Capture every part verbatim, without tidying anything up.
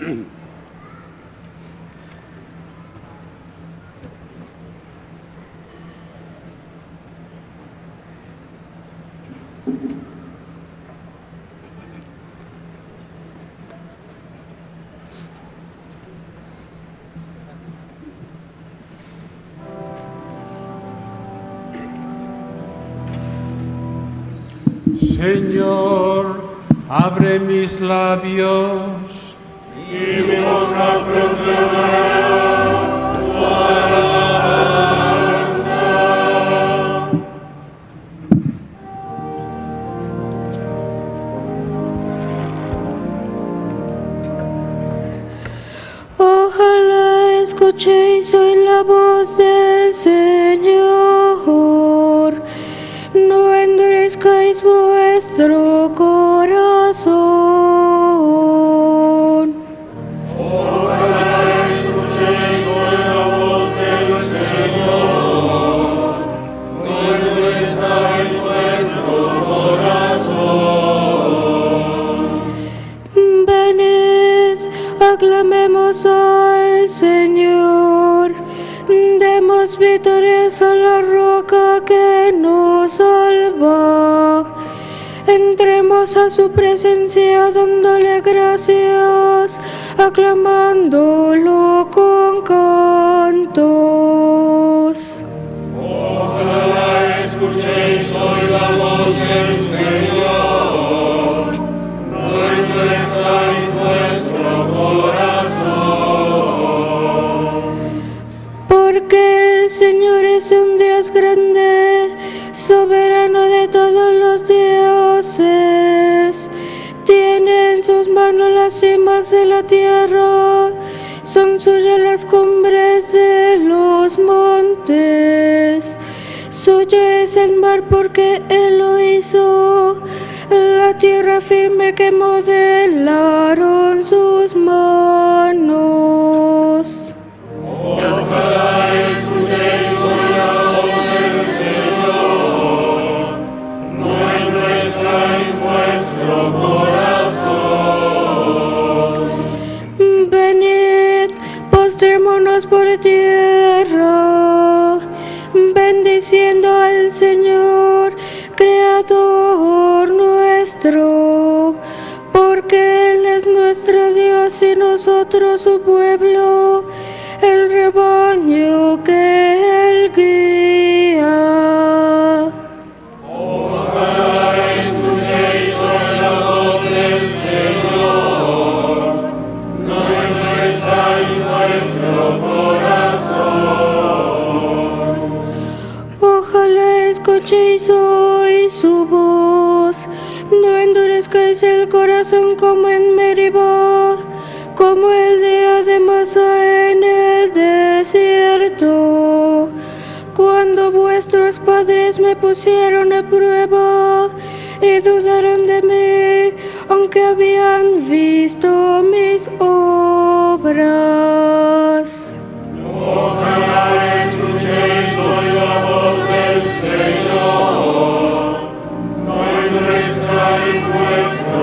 Señor, abre mis labios y mi boca proclamará tu alabanza. Ojalá escuchéis hoy la voz del Señor, no endurezcáis vuestro corazón. Ojalá escuchéis hoy la voz del Señor, no endurezcáis vuestro corazón. Venid, aclamemos al Señor, demos victorias a la roca que nos salva. Entremos a su presencia dándole gracias, aclamándolo con cantos. Ojalá escuchéis hoy la voz del Señor, no endurezcáis vuestro corazón. Porque el Señor es un Dios grande, soberano de todos los dioses. Tiene en sus manos las cimas de la tierra, son suyas las cumbres de los montes. Suyo es el mar porque Él lo hizo, la tierra firme que modelaron sus manos. Ojalá escuchéis hoy la voz del Señor, no endurezcáis vuestro corazón. Venid, postrémonos por tierra, bendiciendo al Señor, Creador nuestro, porque Él es nuestro Dios y nosotros su pueblo, el rebaño que Él guía. Ojalá escuchéis hoy la voz del Señor, no endurezcáis vuestro corazón. Ojalá escuchéis hoy su voz, no endurezcáis el corazón como en Meribá, como el día de Masá en el desierto, cuando vuestros padres me pusieron a prueba y dudaron de mí, aunque habían visto mis obras. Ojalá escuchéis hoy la voz del Señor, no endurezcáis vuestro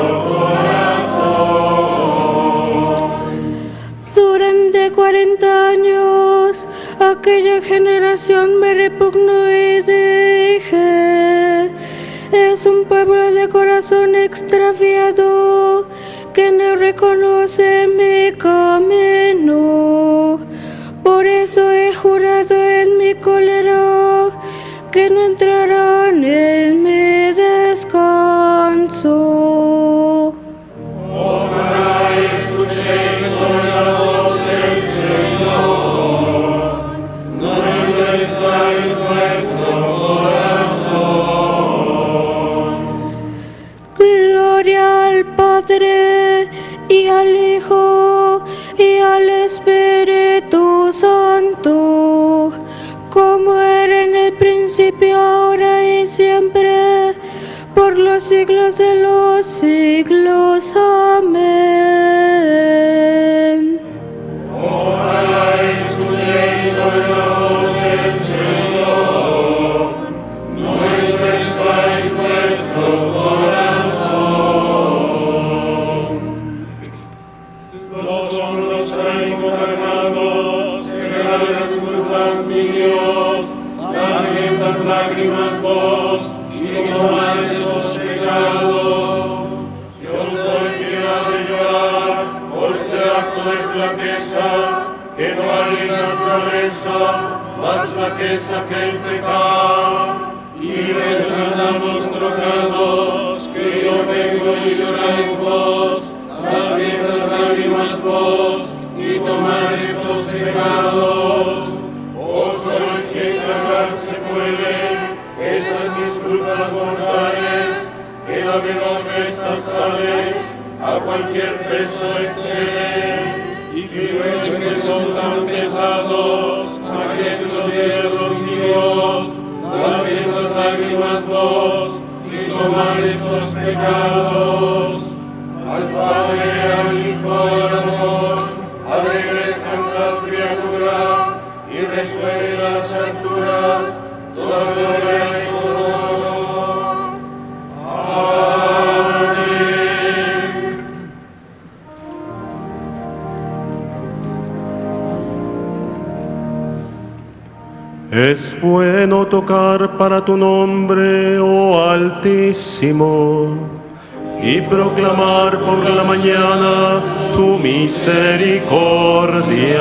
corazón. Durante cuarenta años aquella generación me repugnó y dije: es un pueblo de corazón extraviado que no reconoce mi camino. Por eso he jurado en mi cólera que no entrarán en mi descanso. Ojalá escuchéis hoy la voz del Señor, no endurezcáis vuestro corazón. Gloria al Padre y al Hijo y al Espíritu Santo, como era en el principio, ahora y siempre, por los siglos de los siglos. Amén. Ojalá escuchéis hoy la voz del Señor, no endurezcáis vuestro corazón. Los ruego, hermanos, que me hagas disculpas, mi Dios, dame esas lágrimas vos, y tomad esos pecados. Yo soy quien ha de llorar por ese acto de flaqueza, que no hay naturaleza más flaqueza que el pecado. Y rezad nuestros pecados, que yo vengo y lloráis vos, dad esas lágrimas vos, y tomad estos pecados. Vos sois quien cargarse puede estas disculpas mortales, que la menor de estas sales a cualquier peso excede, y crees que son tan pesados aquellos hierros, mi Dios, dad esas lágrimas vos, y tomad estos pecados. Al Padre, al Hijo, al amor, alegres cantad criaturas, y resuene las alturas, toda gloria y todo honor. Amén. Es bueno tocar para tu nombre, oh Altísimo, y proclamar por la mañana tu misericordia.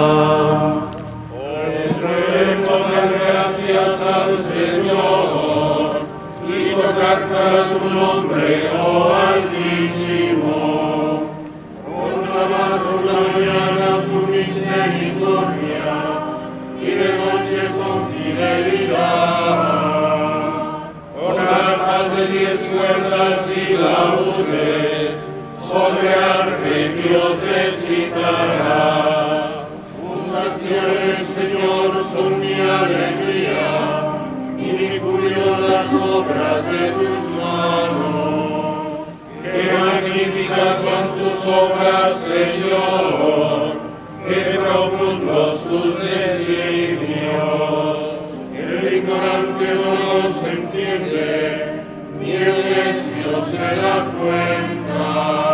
Dar gracias al Señor y tocar para tu nombre, oh Altísimo. Proclamar por la mañana tu misericordia y de noche con fidelidad. Con arpas de diez cuerdas y laúdes, sobre arpegios recitarás. Tus acciones, Señor, son mi alegría, y mi júbilo las obras de tus manos. Qué magníficas son tus obras, Señor, qué profundos tus designios. El ignorante no los entiende, ni el necio se da cuenta.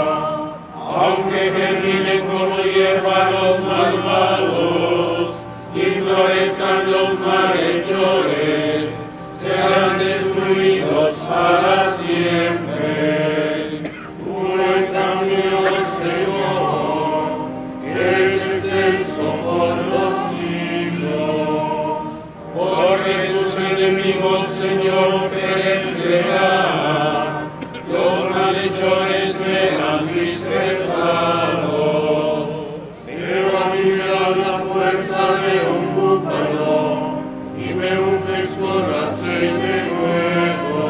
Aunque germinen como hierba los malvados y florezcan los malhechores, serán destruidos para siempre. Tú, en cambio, Señor, eres excelso por los siglos, porque tus enemigos, Señor, perecerán, los malhechores serán dispersados. Pero a mí me das la fuerza de un búfalo y me unges con aceite nuevo.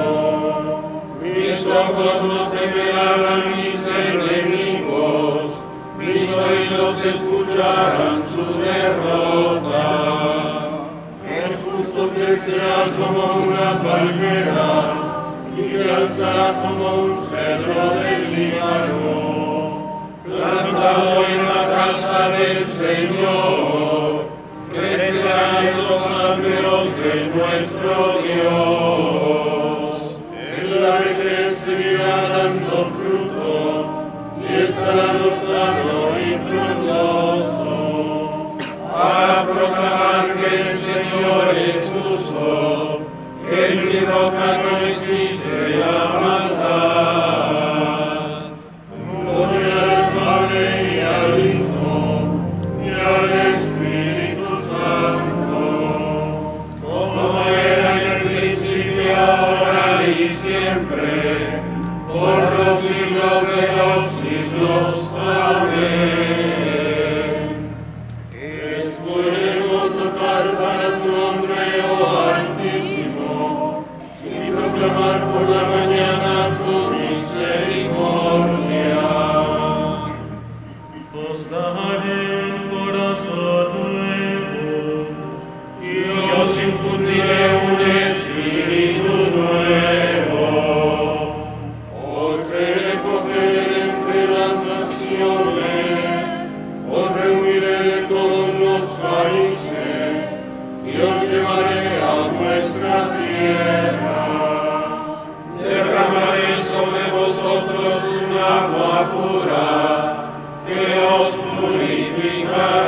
Mis ojos no temerán a mis enemigos, mis oídos escucharán su derrota. El justo crecerá como una palmera y se alzará como un cedro del Líbano, plantado en la casa del Señor, crecerá en los atrios de nuestro Dios. En la vejez seguirá dando fruto y estará lozano y frondoso, para proclamar que el Señor es justo, que en mi roca no existe la maldad. Gloria al Padre y al Hijo y al Espíritu Santo, como era en el principio, ahora y siempre, por los siglos de los siglos. Amén. Es bueno tocar para tu nombre, oh Altísimo, y proclamar por la mañana tu misericordia. Nos daré un corazón nuevo, Y os infundiré un espíritu nuevo. Os recogeré entre las naciones, os reuniré de todos los países, y os llevaré a nuestra tierra. Derramaré sobre vosotros un agua pura, que os purificará.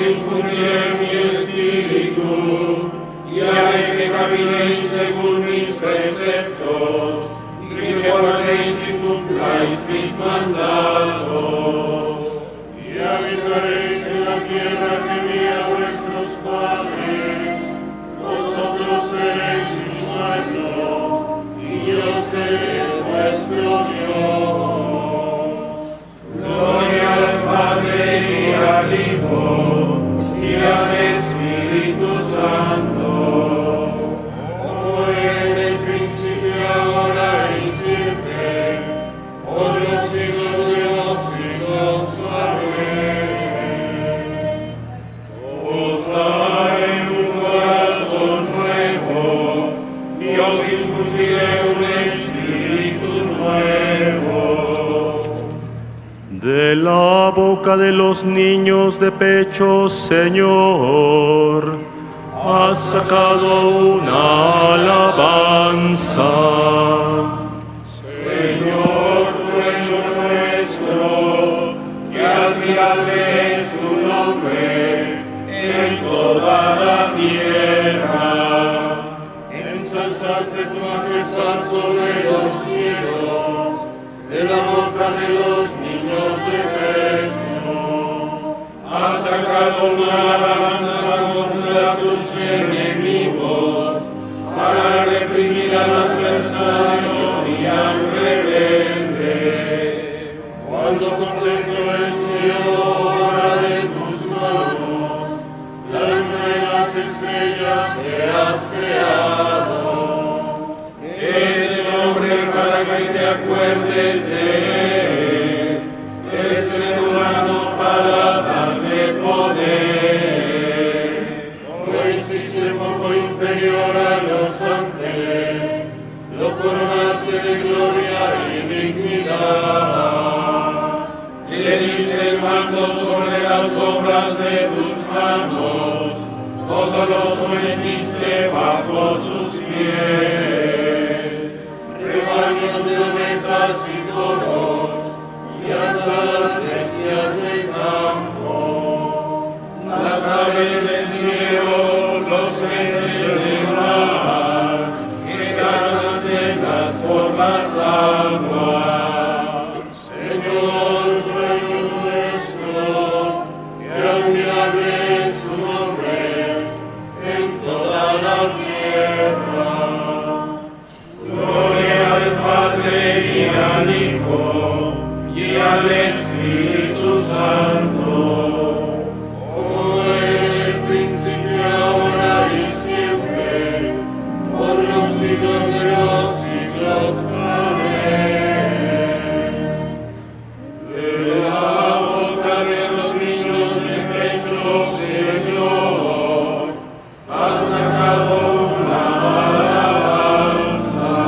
infundiré mi espíritu, y haré que caminéis según mis preceptos, y que guardéis y cumpláis mis mandatos. Y habitaréis en la tierra que di a vuestros padres, vosotros seréis mi pueblo, y yo seré vuestro Dios. Gloria al Padre y al Hijo y al Espíritu Santo, como era en el principio, ahora y siempre, por los siglos de los siglos. Amén. Os daré un corazón nuevo, y os infundiré un espíritu nuevo. De la boca de los niños de pecho, Señor, has sacado una alabanza. Señor, dueño nuestro, que admirable es tu nombre en toda la tierra. Ensalzaste tu majestad sobre los cielos, de la boca de los niños de pecho. Has sacado una alabanza contra tus enemigos, para reprimir al adversario y al rebelde. Cuando contemplo el cielo, obra de tus manos, la luna y las estrellas que has creado. Es el hombre para que te acuerdes de él, es el humano para darle poder. Lo hiciste poco inferior a los ángeles, lo coronaste de gloria y dignidad. Le diste el mando sobre las obras de tus manos, todo lo sometiste bajo sus pies. Rebaños de ovejas y toros, y hasta las bestias del campo, las aves del cielo, los peces del mar, que cazan sendas por las aguas. Señor, dueño nuestro, que admirable es tu nombre en toda la tierra. Gloria al Padre y al Hijo y al Espíritu Santo, como era en el principio, ahora y siempre, por los siglos de los siglos. Amén. De la boca de los niños de pecho, Señor, has sacado una alabanza.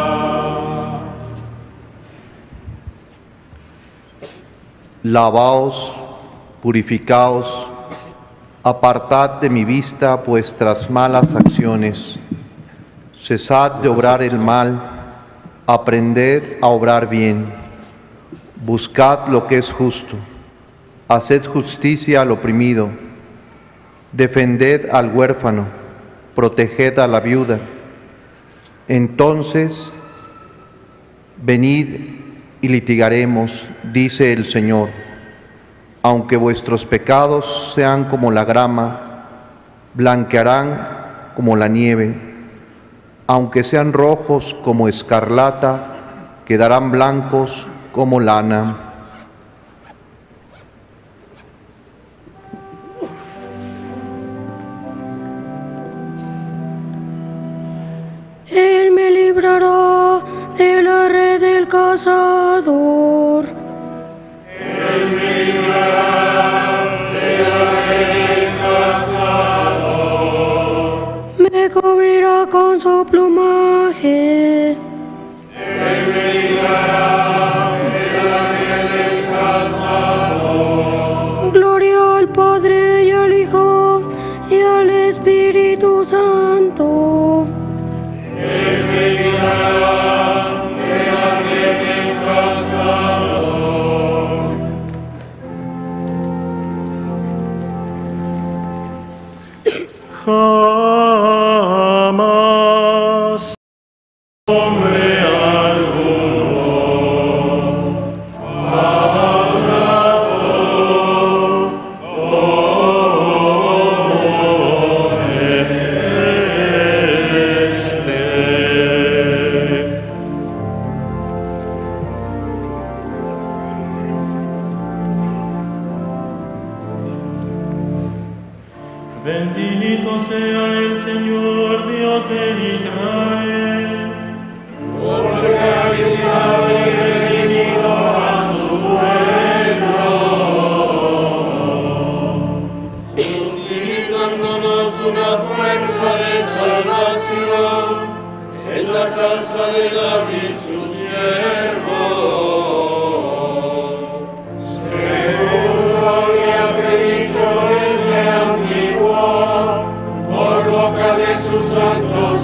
Lavaos, purificaos, apartad de mi vista vuestras malas acciones. Cesad de obrar el mal, aprended a obrar bien. Buscad lo que es justo, haced justicia al oprimido, defended al huérfano, proteged a la viuda. Entonces, venid y litigaremos, dice el Señor. Aunque vuestros pecados sean como la grama, blanquearán como la nieve. Aunque sean rojos como escarlata, quedarán blancos como lana. Él me librará de la red del cazador. Él me librará de la red del cazador. Me cubrirá con su plumaje. Él me librará de la red del cazador. Gloria al Padre y al Hijo y al Espíritu Santo. Él me librará de la red del cazador. jamás hombre alguno hablado como este. Bendito sea el Señor Dios de Israel, porque ha visitado y redimido a su pueblo, suscitándonos una fuerza de salvación en la casa de David su siervo, según lo había predicho desde antiguo por boca de sus santos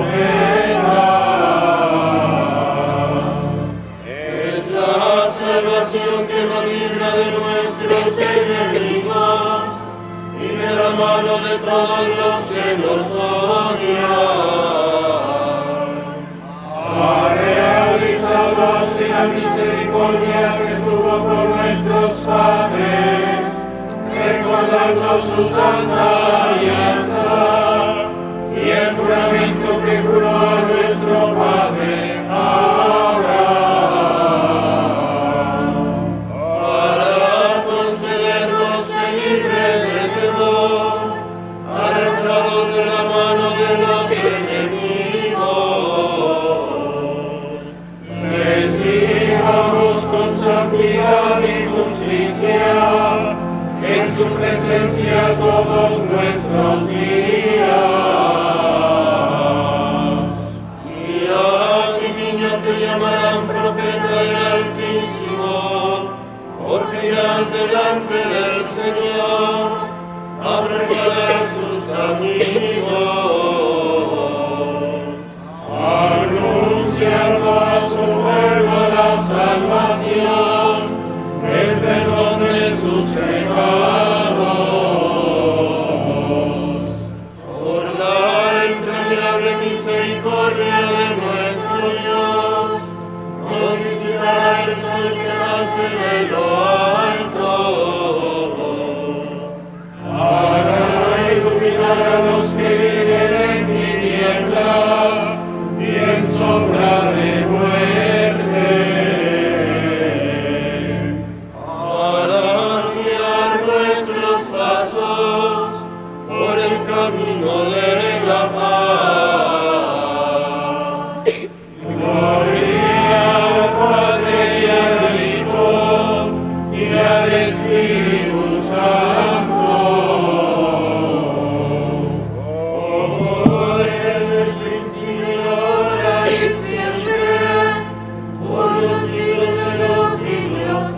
profetas. Es la salvación que nos libra de nuestros enemigos y de la mano de todos los que nos odian. Ha realizado así la misericordia que tuvo con nuestros padres, recordando su santa alianza y el juramento que juró a nuestro padre Abraham, para concedernos que libres de temor, arrebatados de la mano de los enemigos, les sirvamos con santidad y justicia en su presencia todos nuestros días. Y a ti, niño, te llamarán profeta del Altísimo, porque irás delante del Señor a preparar sus caminos, anunciando a su pueblo la salvación, el perdón de sus pecados, por la entrañable misericordia de nuestro Dios, nos visitará el sol que nace de lo alto, para iluminar a los que viven en tinieblas y en sombra de muerte, para guiar nuestros pasos por el camino de la paz. Gloria al Padre y al Hijo y al Espíritu Santo, como desde el principio, ahora y siempre, por los siglos de los siglos.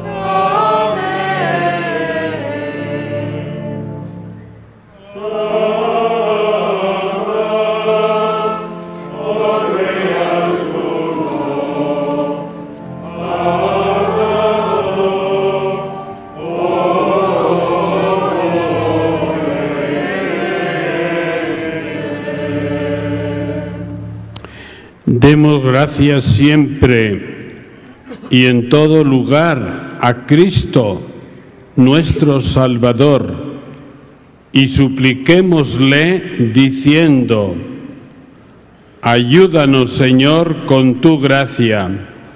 Demos gracias siempre y en todo lugar a Cristo, nuestro Salvador, y supliquémosle diciendo: ayúdanos, Señor, con tu gracia.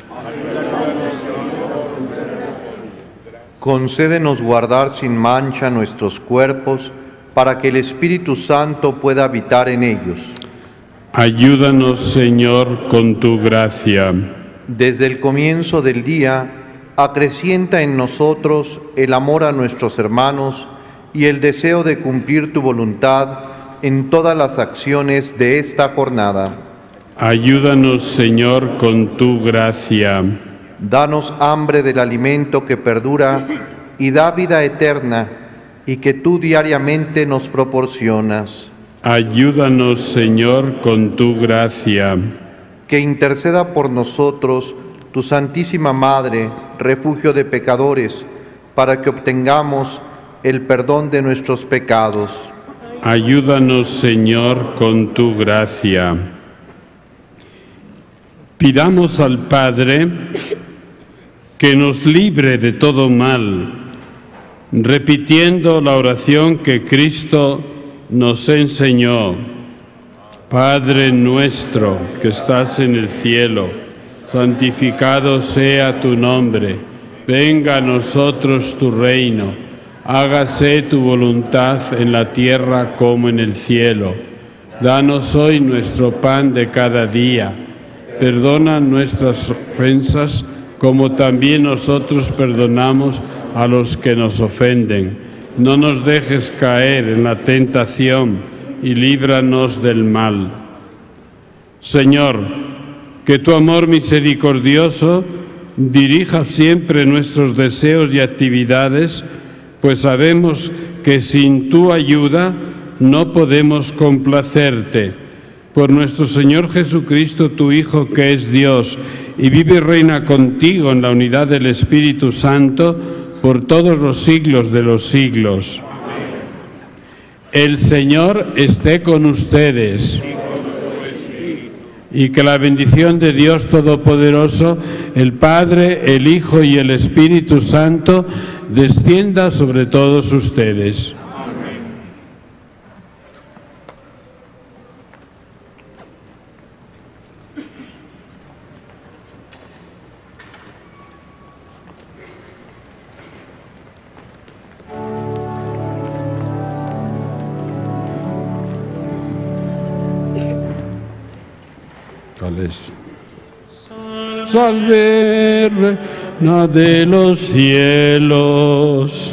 Concédenos guardar sin mancha nuestros cuerpos, para que el Espíritu Santo pueda habitar en ellos. Ayúdanos, Señor, con tu gracia. Desde el comienzo del día, acrecienta en nosotros el amor a nuestros hermanos y el deseo de cumplir tu voluntad en todas las acciones de esta jornada. Ayúdanos, Señor, con tu gracia. Danos hambre del alimento que perdura y da vida eterna, y que tú diariamente nos proporcionas. Ayúdanos, Señor, con tu gracia. Que interceda por nosotros tu Santísima Madre, refugio de pecadores, para que obtengamos el perdón de nuestros pecados. Ayúdanos, Señor, con tu gracia. Pidamos al Padre que nos libre de todo mal, repitiendo la oración que Cristo nos enseñó. Padre nuestro que estás en el cielo, santificado sea tu nombre. Venga a nosotros tu reino. Hágase tu voluntad en la tierra como en el cielo. Danos hoy nuestro pan de cada día. Perdona nuestras ofensas, como también nosotros perdonamos a los que nos ofenden. No nos dejes caer en la tentación y líbranos del mal. Señor, que tu amor misericordioso dirija siempre nuestros deseos y actividades, pues sabemos que sin tu ayuda no podemos complacerte. Por nuestro Señor Jesucristo, tu Hijo, que es Dios y vive y reina contigo en la unidad del Espíritu Santo, por todos los siglos de los siglos. El Señor esté con ustedes. Y que la bendición de Dios Todopoderoso, el Padre, el Hijo y el Espíritu Santo, descienda sobre todos ustedes. Salve, Reina de los cielos.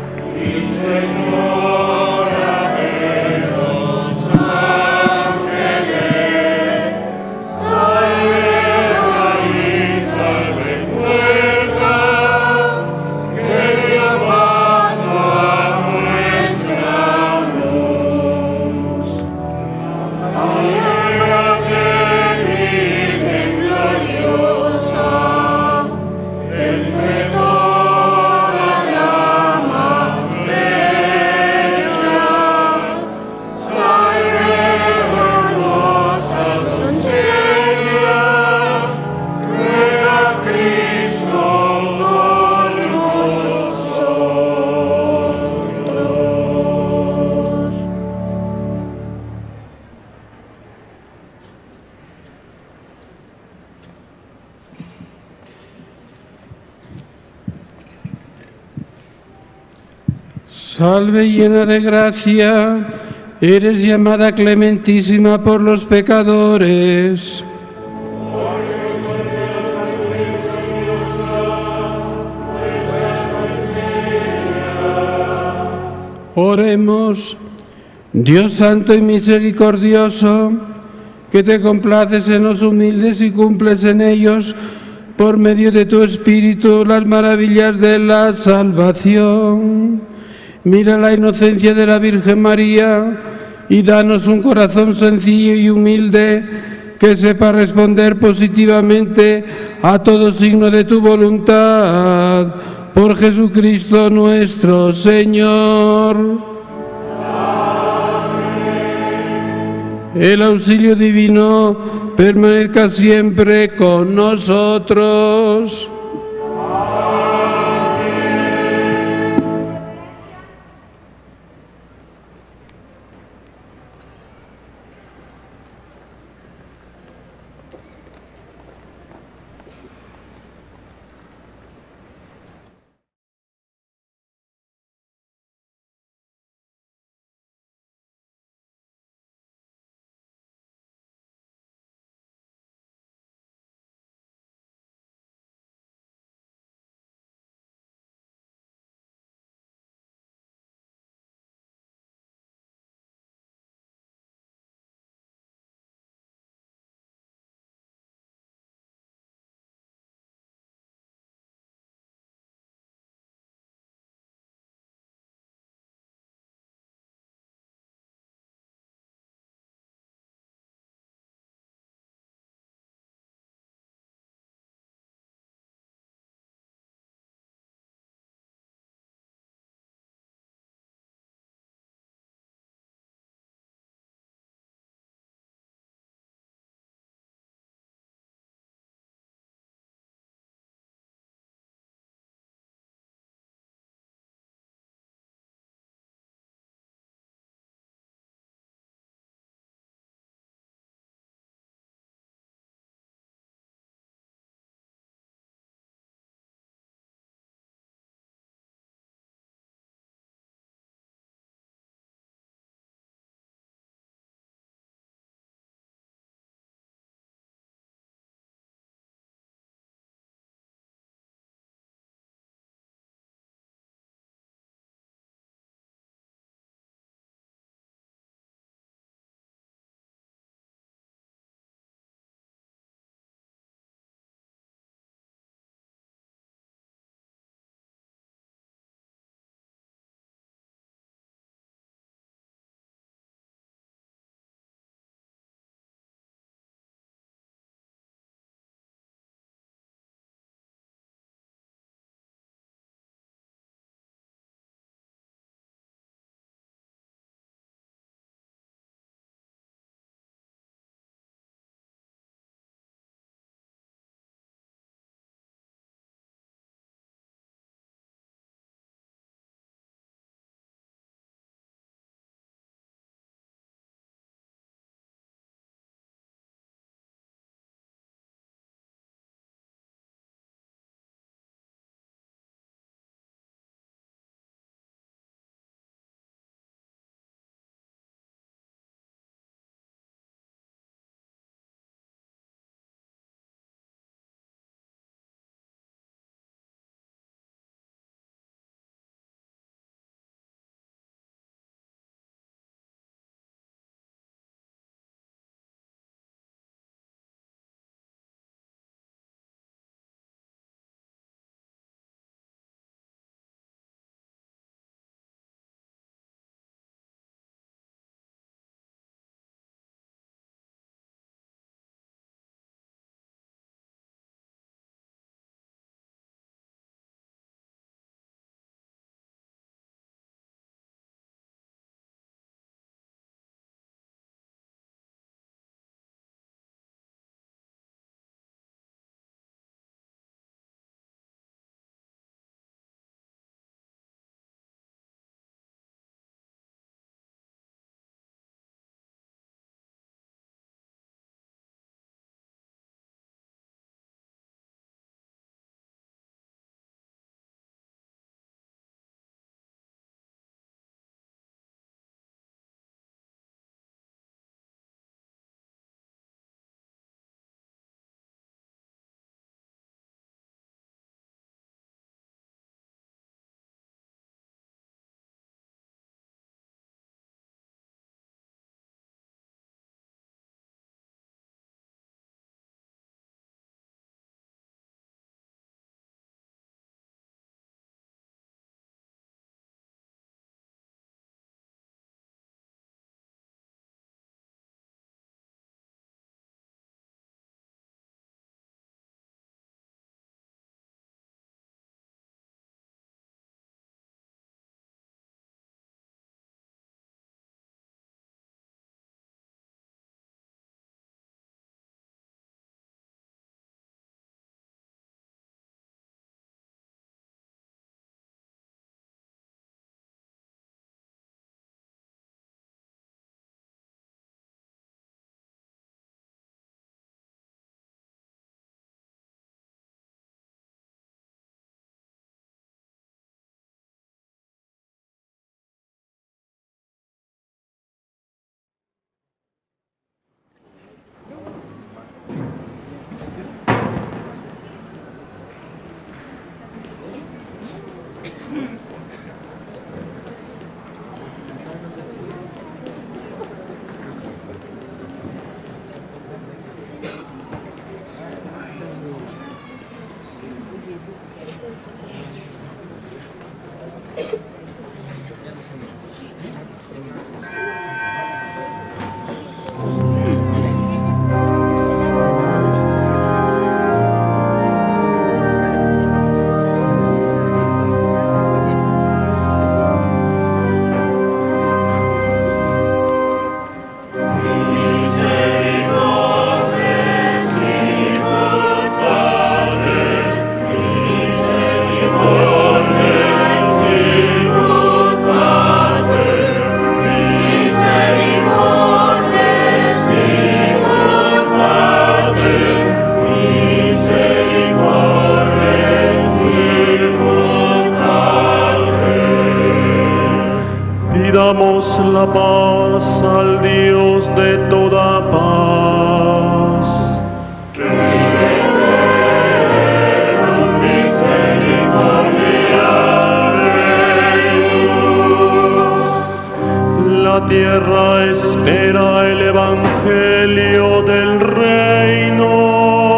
Salve llena de gracia, eres llamada clementísima por los pecadores. Oremos. Dios santo y misericordioso, que te complaces en los humildes y cumples en ellos, por medio de tu Espíritu, las maravillas de la salvación. Mira la inocencia de la Virgen María y danos un corazón sencillo y humilde que sepa responder positivamente a todo signo de tu voluntad. Por Jesucristo nuestro Señor. Amén. El auxilio divino permanezca siempre con nosotros. Pidamos la paz al Dios de toda paz. La tierra espera el evangelio del reino.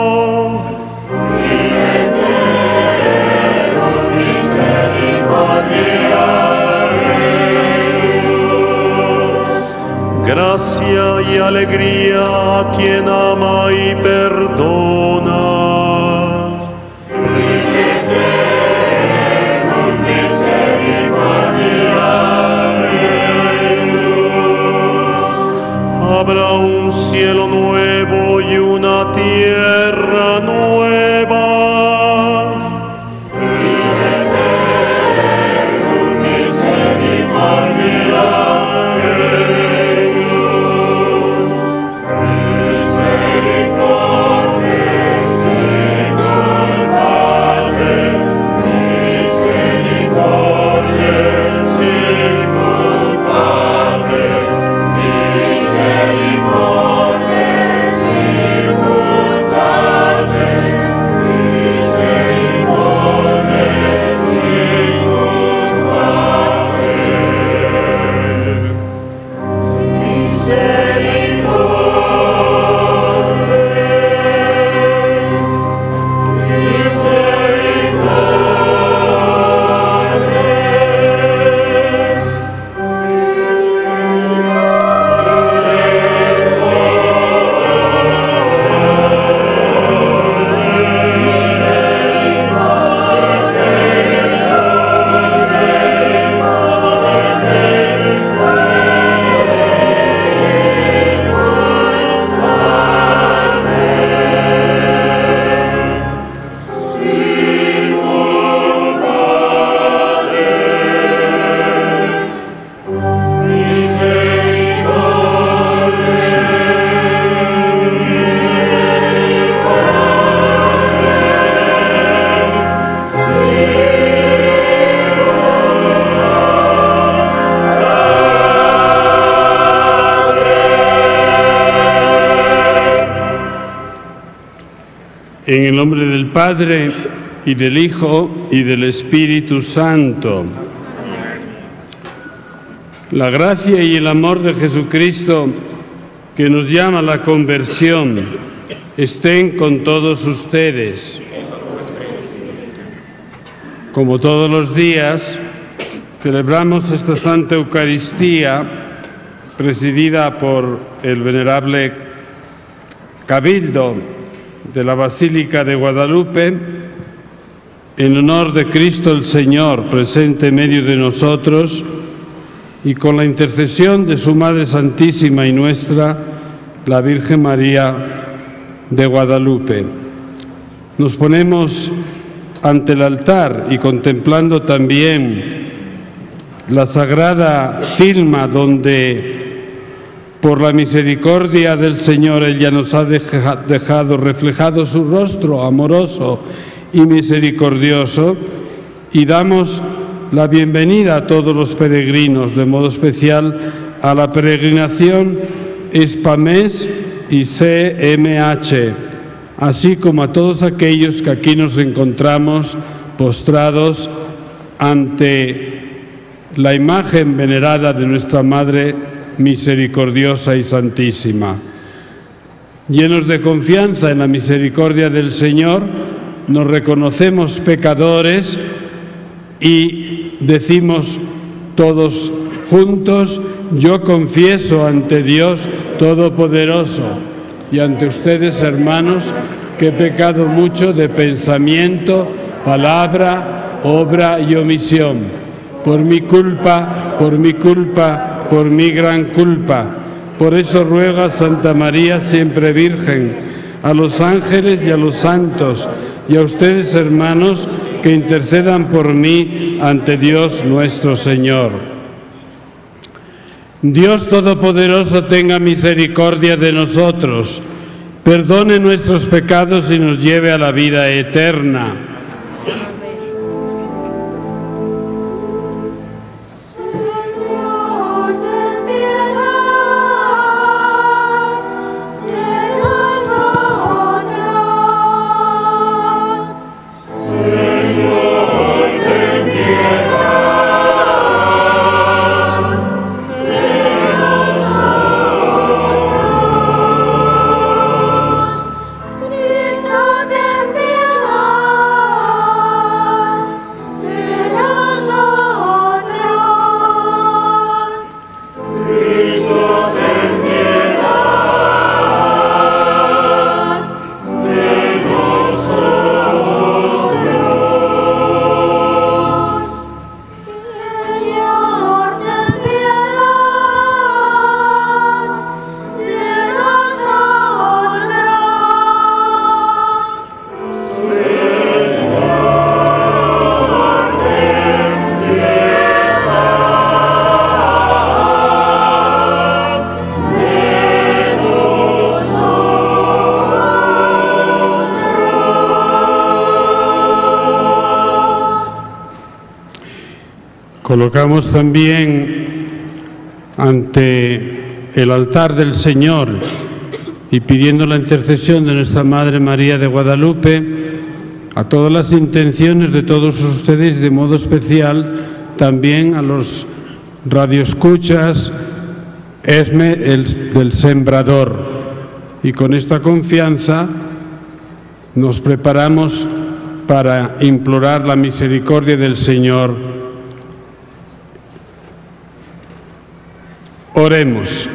Gracia y alegría a quien ama y perdona. Habrá un cielo nuevo y una tierra nueva. En el nombre del Padre, y del Hijo, y del Espíritu Santo. La gracia y el amor de Jesucristo, que nos llama a la conversión, estén con todos ustedes. Como todos los días, celebramos esta Santa Eucaristía, presidida por el venerable Cabildo de la Basílica de Guadalupe, en honor de Cristo el Señor, presente en medio de nosotros, y con la intercesión de su Madre Santísima y nuestra, la Virgen María de Guadalupe. Nos ponemos ante el altar y contemplando también la sagrada tilma donde, por la misericordia del Señor, Él ya nos ha deja, dejado reflejado su rostro amoroso y misericordioso, y damos la bienvenida a todos los peregrinos, de modo especial a la peregrinación Spamés y C M H, así como a todos aquellos que aquí nos encontramos postrados ante la imagen venerada de nuestra Madre misericordiosa y santísima. Llenos de confianza en la misericordia del Señor, nos reconocemos pecadores y decimos todos juntos: yo confieso ante Dios Todopoderoso y ante ustedes, hermanos, que he pecado mucho de pensamiento, palabra, obra y omisión. Por mi culpa, por mi culpa, por mi gran culpa. Por eso ruego a Santa María, siempre Virgen, a los ángeles y a los santos, y a ustedes, hermanos, que intercedan por mí ante Dios nuestro Señor. Dios Todopoderoso tenga misericordia de nosotros, perdone nuestros pecados y nos lleve a la vida eterna. Señor, colocamos también ante el altar del Señor y pidiendo la intercesión de nuestra Madre María de Guadalupe a todas las intenciones de todos ustedes, de modo especial también a los radioescuchas ESME el, del Sembrador. Y con esta confianza nos preparamos para implorar la misericordia del Señor. Oremos.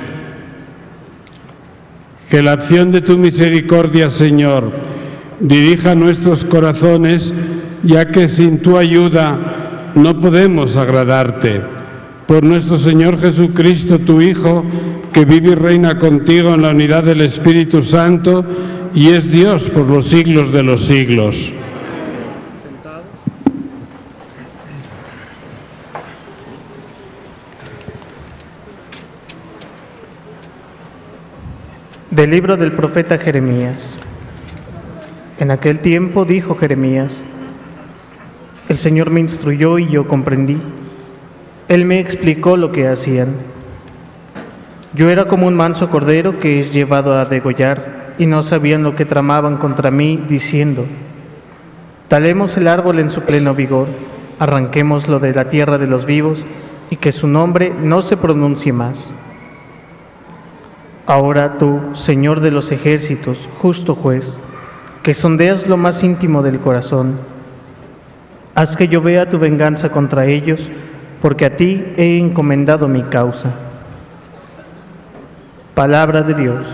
Que la acción de tu misericordia, Señor, dirija nuestros corazones, ya que sin tu ayuda no podemos agradarte. Por nuestro Señor Jesucristo, tu Hijo, que vive y reina contigo en la unidad del Espíritu Santo y es Dios por los siglos de los siglos. Del libro del profeta Jeremías. En aquel tiempo dijo Jeremías: el Señor me instruyó y yo comprendí. Él me explicó lo que hacían. Yo era como un manso cordero que es llevado a degollar, y no sabían lo que tramaban contra mí, diciendo: talemos el árbol en su pleno vigor, arranquémoslo de la tierra de los vivos, y que su nombre no se pronuncie más. Ahora tú, Señor de los ejércitos, justo juez, que sondeas lo más íntimo del corazón, haz que yo vea tu venganza contra ellos, porque a ti he encomendado mi causa. Palabra de Dios.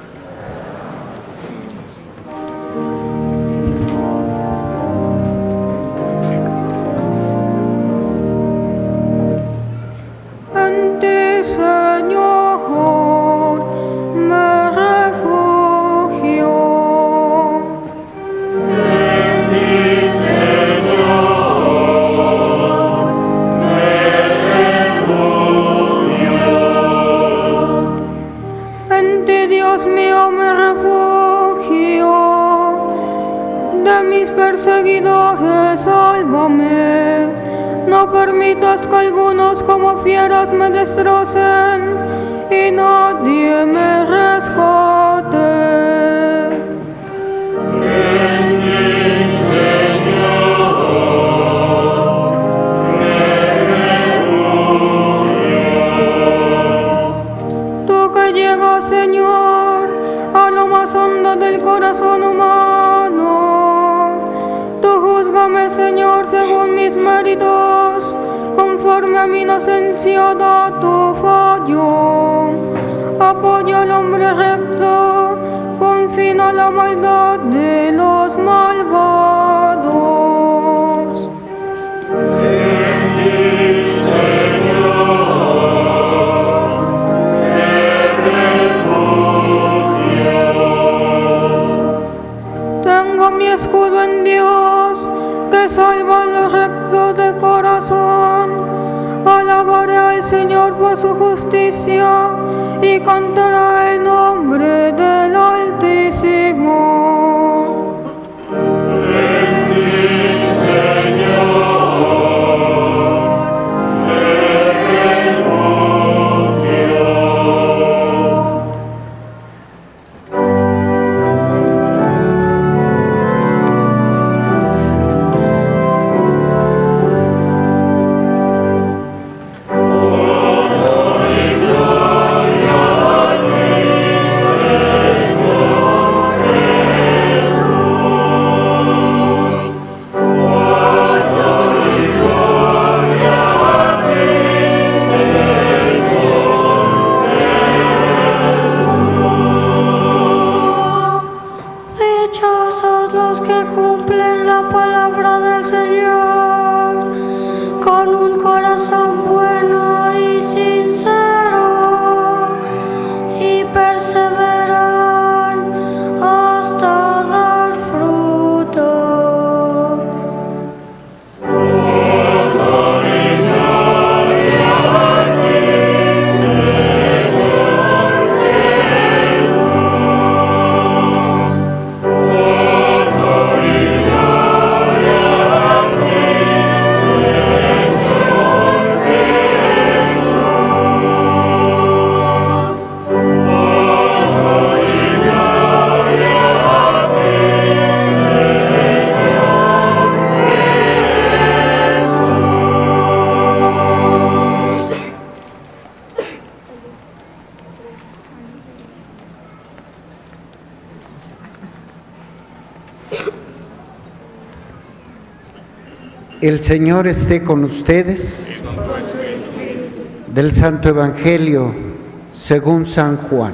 Perseguidores, sálvame. No permitas que algunos como fieras me destrocen y nadie me rescate. Ven mi Señor, mi refugio. Tú que llegas, Señor, a lo más hondo del corazón humano, júzgame, Señor, según mis méritos, conforme a mi inocencia da tu fallo. Apoya al hombre recto, pon fin a la maldad de los malvados. Ven, Señor, mi refugio. Tengo mi escudo en Dios, que salva a los rectos de corazón. Alabaré al Señor por su justicia y cantaré el nombre del Altísimo. Ven mi Señor, mi refugio. Honor y gloria a ti, Señor. El Señor esté con ustedes. Del Santo Evangelio según San Juan.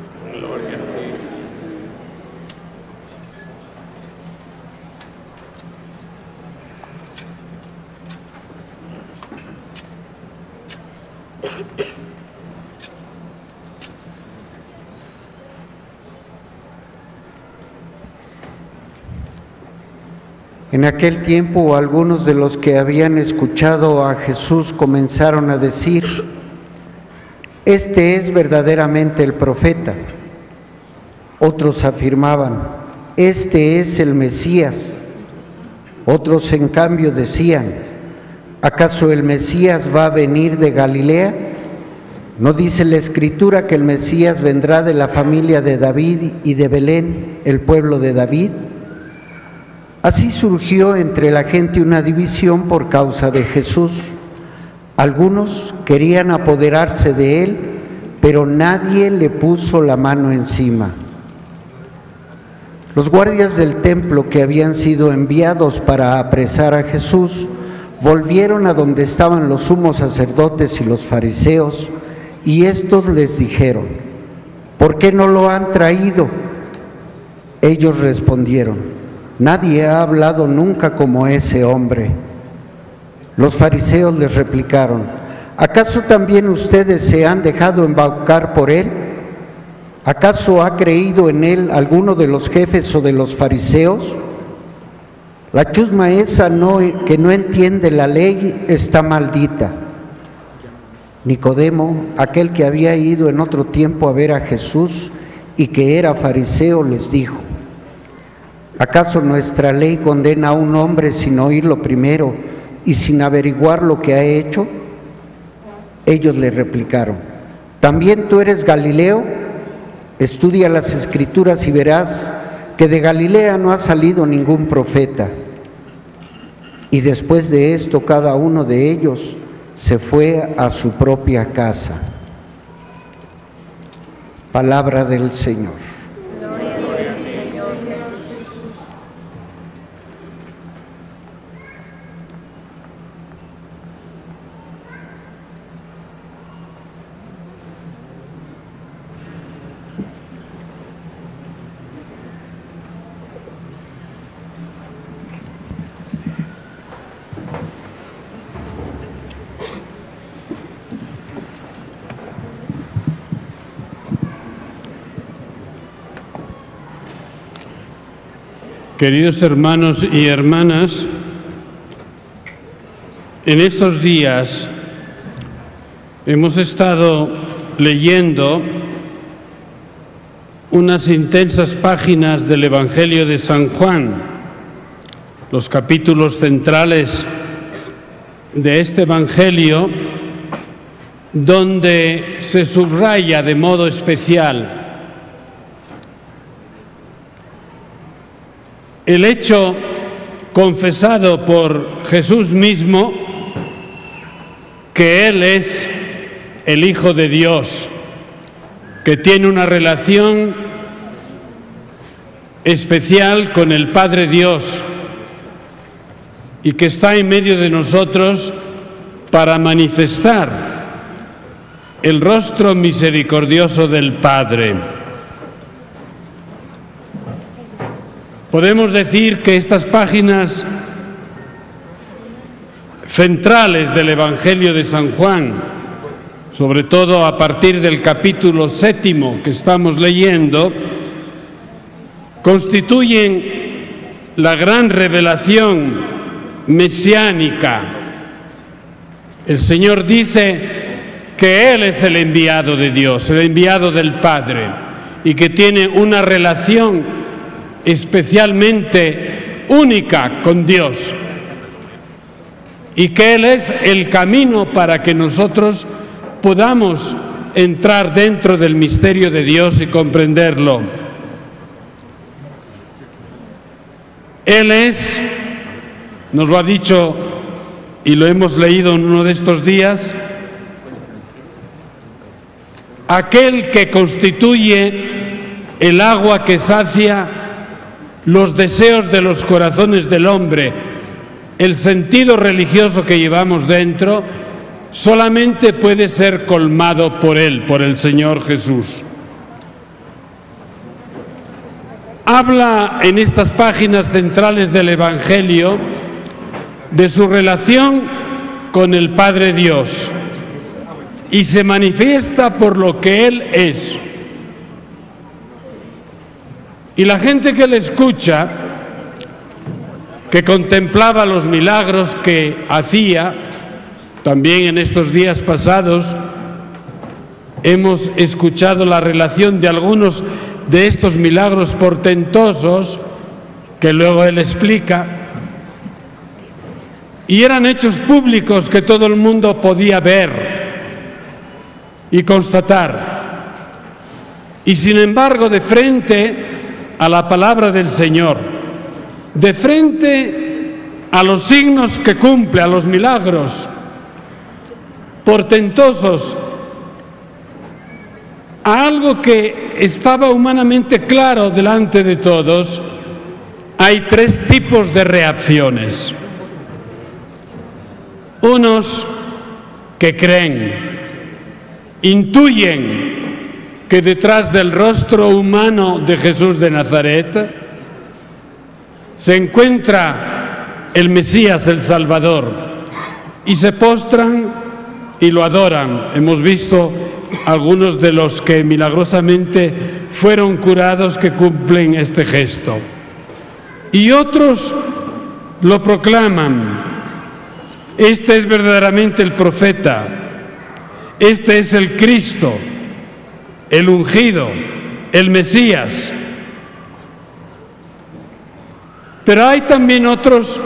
En aquel tiempo, algunos de los que habían escuchado a Jesús comenzaron a decir: «Este es verdaderamente el profeta». Otros afirmaban: «Este es el Mesías». Otros, en cambio, decían: «¿Acaso el Mesías va a venir de Galilea? ¿No dice la Escritura que el Mesías vendrá de la familia de David y de Belén, el pueblo de David?». Así surgió entre la gente una división por causa de Jesús. Algunos querían apoderarse de él, pero nadie le puso la mano encima. Los guardias del templo, que habían sido enviados para apresar a Jesús, volvieron a donde estaban los sumos sacerdotes y los fariseos, y estos les dijeron: «¿Por qué no lo han traído?». Ellos respondieron: «Nadie ha hablado nunca como ese hombre». Los fariseos les replicaron: ¿acaso también ustedes se han dejado embaucar por él? ¿Acaso ha creído en él alguno de los jefes o de los fariseos? La chusma esa no, que no entiende la ley está maldita. Nicodemo, aquel que había ido en otro tiempo a ver a Jesús y que era fariseo, les dijo: ¿acaso nuestra ley condena a un hombre sin oírlo primero y sin averiguar lo que ha hecho? Ellos le replicaron: ¿también tú eres Galileo? Estudia las Escrituras y verás que de Galilea no ha salido ningún profeta. Y después de esto, cada uno de ellos se fue a su propia casa. Palabra del Señor. Queridos hermanos y hermanas, en estos días hemos estado leyendo unas intensas páginas del Evangelio de San Juan, los capítulos centrales de este Evangelio, donde se subraya de modo especial el hecho confesado por Jesús mismo, que Él es el Hijo de Dios, que tiene una relación especial con el Padre Dios y que está en medio de nosotros para manifestar el rostro misericordioso del Padre. Podemos decir que estas páginas centrales del Evangelio de San Juan, sobre todo a partir del capítulo séptimo que estamos leyendo, constituyen la gran revelación mesiánica. El Señor dice que Él es el enviado de Dios, el enviado del Padre, y que tiene una relación especialmente única con Dios, y que Él es el camino para que nosotros podamos entrar dentro del misterio de Dios y comprenderlo. Él es, nos lo ha dicho y lo hemos leído en uno de estos días, aquel que constituye el agua que sacia los deseos de los corazones del hombre, el sentido religioso que llevamos dentro solamente puede ser colmado por Él, por el Señor Jesús. Habla en estas páginas centrales del Evangelio de su relación con el Padre Dios y se manifiesta por lo que Él es. Y la gente que le escucha, que contemplaba los milagros que hacía, también en estos días pasados hemos escuchado la relación de algunos de estos milagros portentosos que luego Él explica, y eran hechos públicos que todo el mundo podía ver y constatar. Y sin embargo, de frente a la palabra del Señor, de frente a los signos que cumple, a los milagros portentosos, a algo que estaba humanamente claro delante de todos, hay tres tipos de reacciones. Unos que creen, intuyen que detrás del rostro humano de Jesús de Nazaret se encuentra el Mesías, el Salvador, y se postran y lo adoran. Hemos visto algunos de los que milagrosamente fueron curados que cumplen este gesto. Y otros lo proclaman: este es verdaderamente el profeta, este es el Cristo, el ungido, el Mesías. Pero hay también otros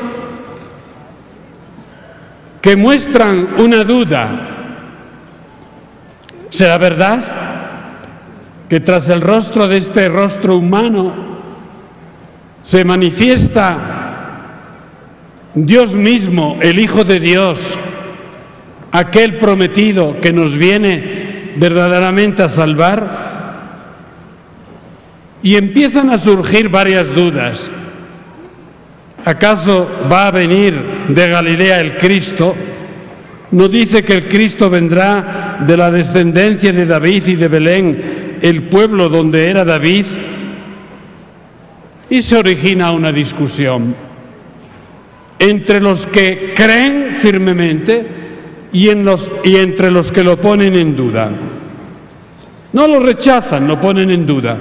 que muestran una duda. ¿Será verdad que tras el rostro de este rostro humano se manifiesta Dios mismo, el Hijo de Dios, aquel prometido que nos viene verdaderamente a salvar? Y empiezan a surgir varias dudas. ¿Acaso va a venir de Galilea el Cristo? ¿No dice que el Cristo vendrá de la descendencia de David y de Belén, el pueblo donde era David? Y se origina una discusión entre los que creen firmemente y, en los, y entre los que lo ponen en duda. No lo rechazan, lo ponen en duda.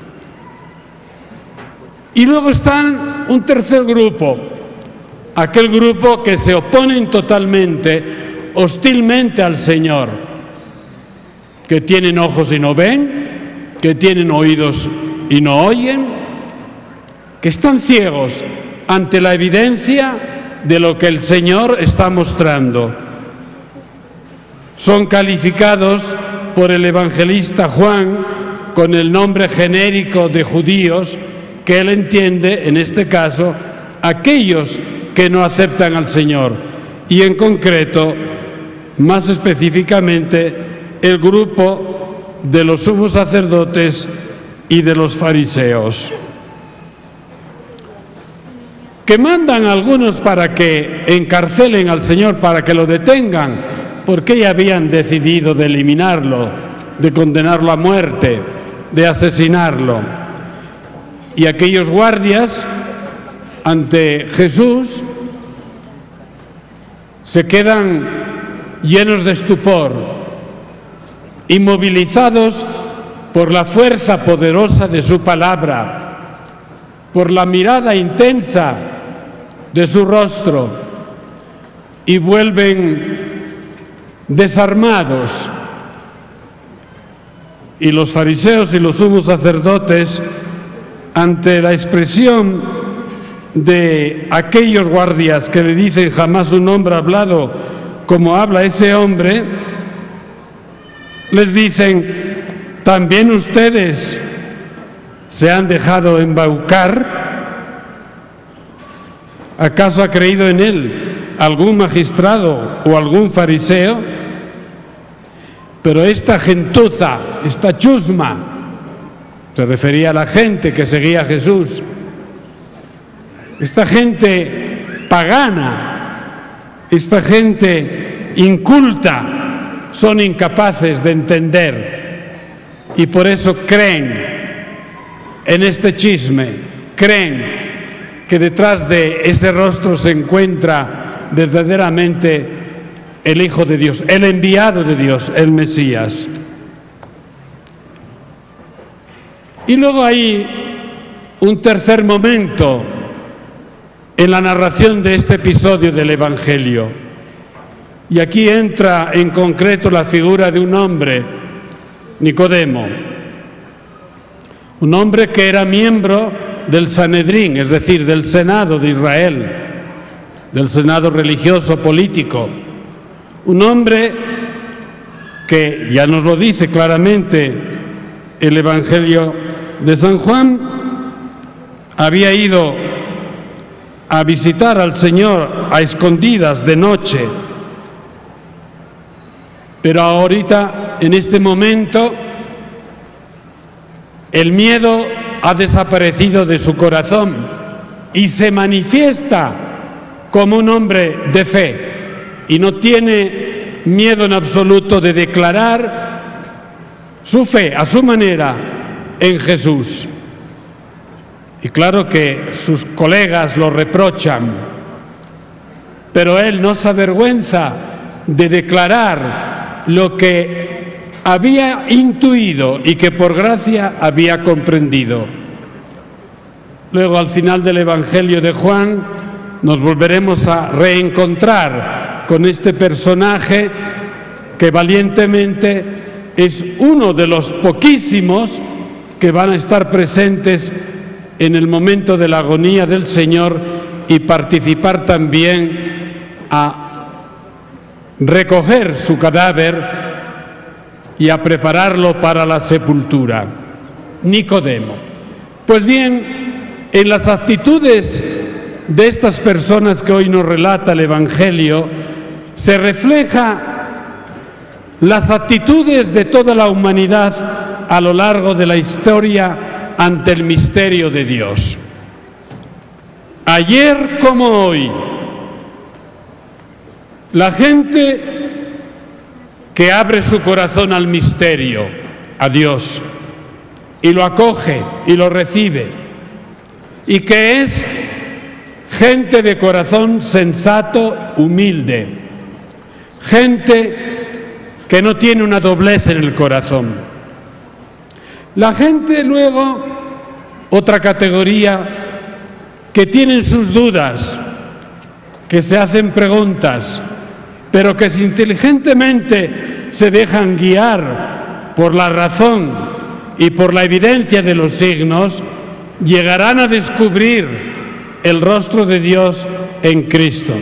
Y luego están un tercer grupo, aquel grupo que se oponen totalmente, hostilmente al Señor, que tienen ojos y no ven, que tienen oídos y no oyen, que están ciegos ante la evidencia de lo que el Señor está mostrando. Son calificados por el evangelista Juan con el nombre genérico de judíos, que él entiende, en este caso, aquellos que no aceptan al Señor, y en concreto, más específicamente, el grupo de los sumos sacerdotes y de los fariseos, que mandan a algunos para que encarcelen al Señor, para que lo detengan, porque ya habían decidido de eliminarlo, de condenarlo a muerte, de asesinarlo. Y aquellos guardias, ante Jesús, se quedan llenos de estupor, inmovilizados por la fuerza poderosa de su palabra, por la mirada intensa de su rostro, y vuelven desarmados. Y los fariseos y los sumos sacerdotes, ante la expresión de aquellos guardias que le dicen: jamás un hombre ha hablado como habla ese hombre, les dicen: ¿también ustedes se han dejado embaucar? ¿Acaso ha creído en él algún magistrado o algún fariseo? Pero esta gentuza, esta chusma, se refería a la gente que seguía a Jesús, esta gente pagana, esta gente inculta, son incapaces de entender y por eso creen en este chisme, creen que detrás de ese rostro se encuentra verdaderamente el Hijo de Dios, el enviado de Dios, el Mesías. Y luego hay un tercer momento en la narración de este episodio del Evangelio. Y aquí entra en concreto la figura de un hombre, Nicodemo, un hombre que era miembro del Sanedrín, es decir, del Senado de Israel, del Senado religioso político, un hombre que, ya nos lo dice claramente el Evangelio de San Juan, había ido a visitar al Señor a escondidas de noche, pero ahorita, en este momento, el miedo ha desaparecido de su corazón y se manifiesta como un hombre de fe y no tiene miedo en absoluto de declarar su fe a su manera en Jesús. Y claro que sus colegas lo reprochan, pero él no se avergüenza de declarar lo que había intuido y que por gracia había comprendido. Luego, al final del Evangelio de Juan, nos volveremos a reencontrar con este personaje que valientemente es uno de los poquísimos que van a estar presentes en el momento de la agonía del Señor y participar también a recoger su cadáver y a prepararlo para la sepultura. Nicodemo. Pues bien, en las actitudes de estas personas que hoy nos relata el Evangelio, se refleja las actitudes de toda la humanidad a lo largo de la historia ante el misterio de Dios. Ayer como hoy, la gente que abre su corazón al misterio, a Dios, y lo acoge y lo recibe, y que es gente de corazón sensato, humilde, gente que no tiene una doblez en el corazón. La gente luego, otra categoría, que tienen sus dudas, que se hacen preguntas, pero que inteligentemente se dejan guiar por la razón y por la evidencia de los signos, llegarán a descubrir el rostro de Dios en Cristo.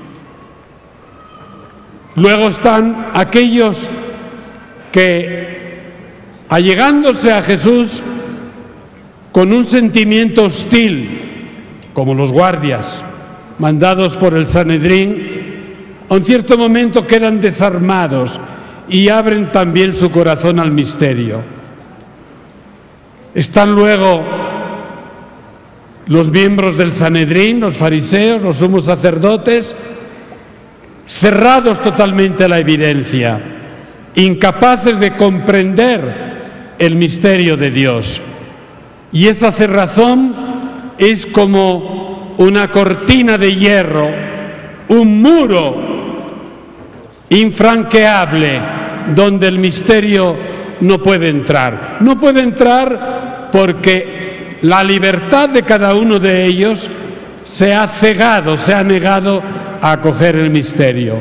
Luego están aquellos que, allegándose a Jesús con un sentimiento hostil, como los guardias mandados por el Sanedrín, en cierto momento quedan desarmados y abren también su corazón al misterio. Están luego los miembros del Sanedrín, los fariseos, los sumos sacerdotes, cerrados totalmente a la evidencia, incapaces de comprender el misterio de Dios. Y esa cerrazón es como una cortina de hierro, un muro infranqueable donde el misterio no puede entrar. No puede entrar porque la libertad de cada uno de ellos se ha cegado, se ha negado a acoger el misterio.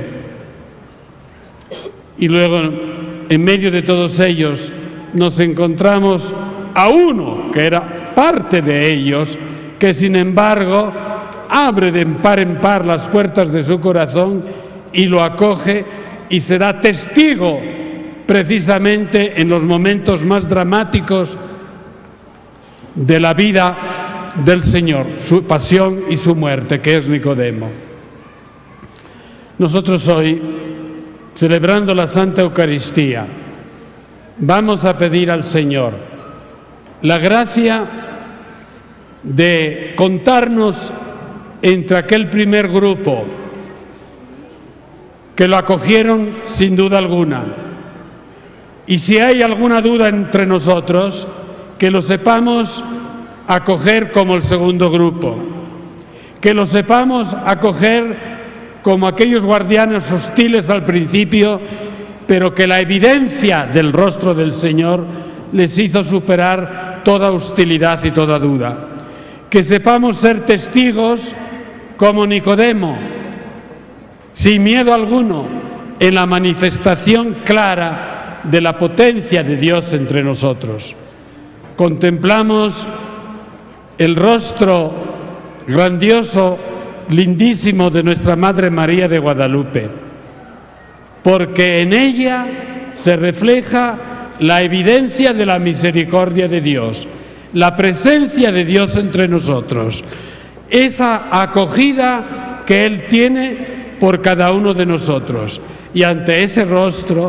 Y luego, en medio de todos ellos, nos encontramos a uno que era parte de ellos, que sin embargo abre de par en par las puertas de su corazón y lo acoge y será testigo precisamente en los momentos más dramáticos de la vida del Señor, su pasión y su muerte, que es Nicodemo. Nosotros hoy, celebrando la Santa Eucaristía, vamos a pedir al Señor la gracia de contarnos entre aquel primer grupo que lo acogieron sin duda alguna. Y si hay alguna duda entre nosotros, que lo sepamos acoger como el segundo grupo, que lo sepamos acoger como aquellos guardianes hostiles al principio, pero que la evidencia del rostro del Señor les hizo superar toda hostilidad y toda duda. Que sepamos ser testigos como Nicodemo, sin miedo alguno, en la manifestación clara de la potencia de Dios entre nosotros. Contemplamos el rostro grandioso, lindísimo de nuestra Madre María de Guadalupe, porque en ella se refleja la evidencia de la misericordia de Dios, la presencia de Dios entre nosotros, esa acogida que Él tiene por cada uno de nosotros. Y ante ese rostro,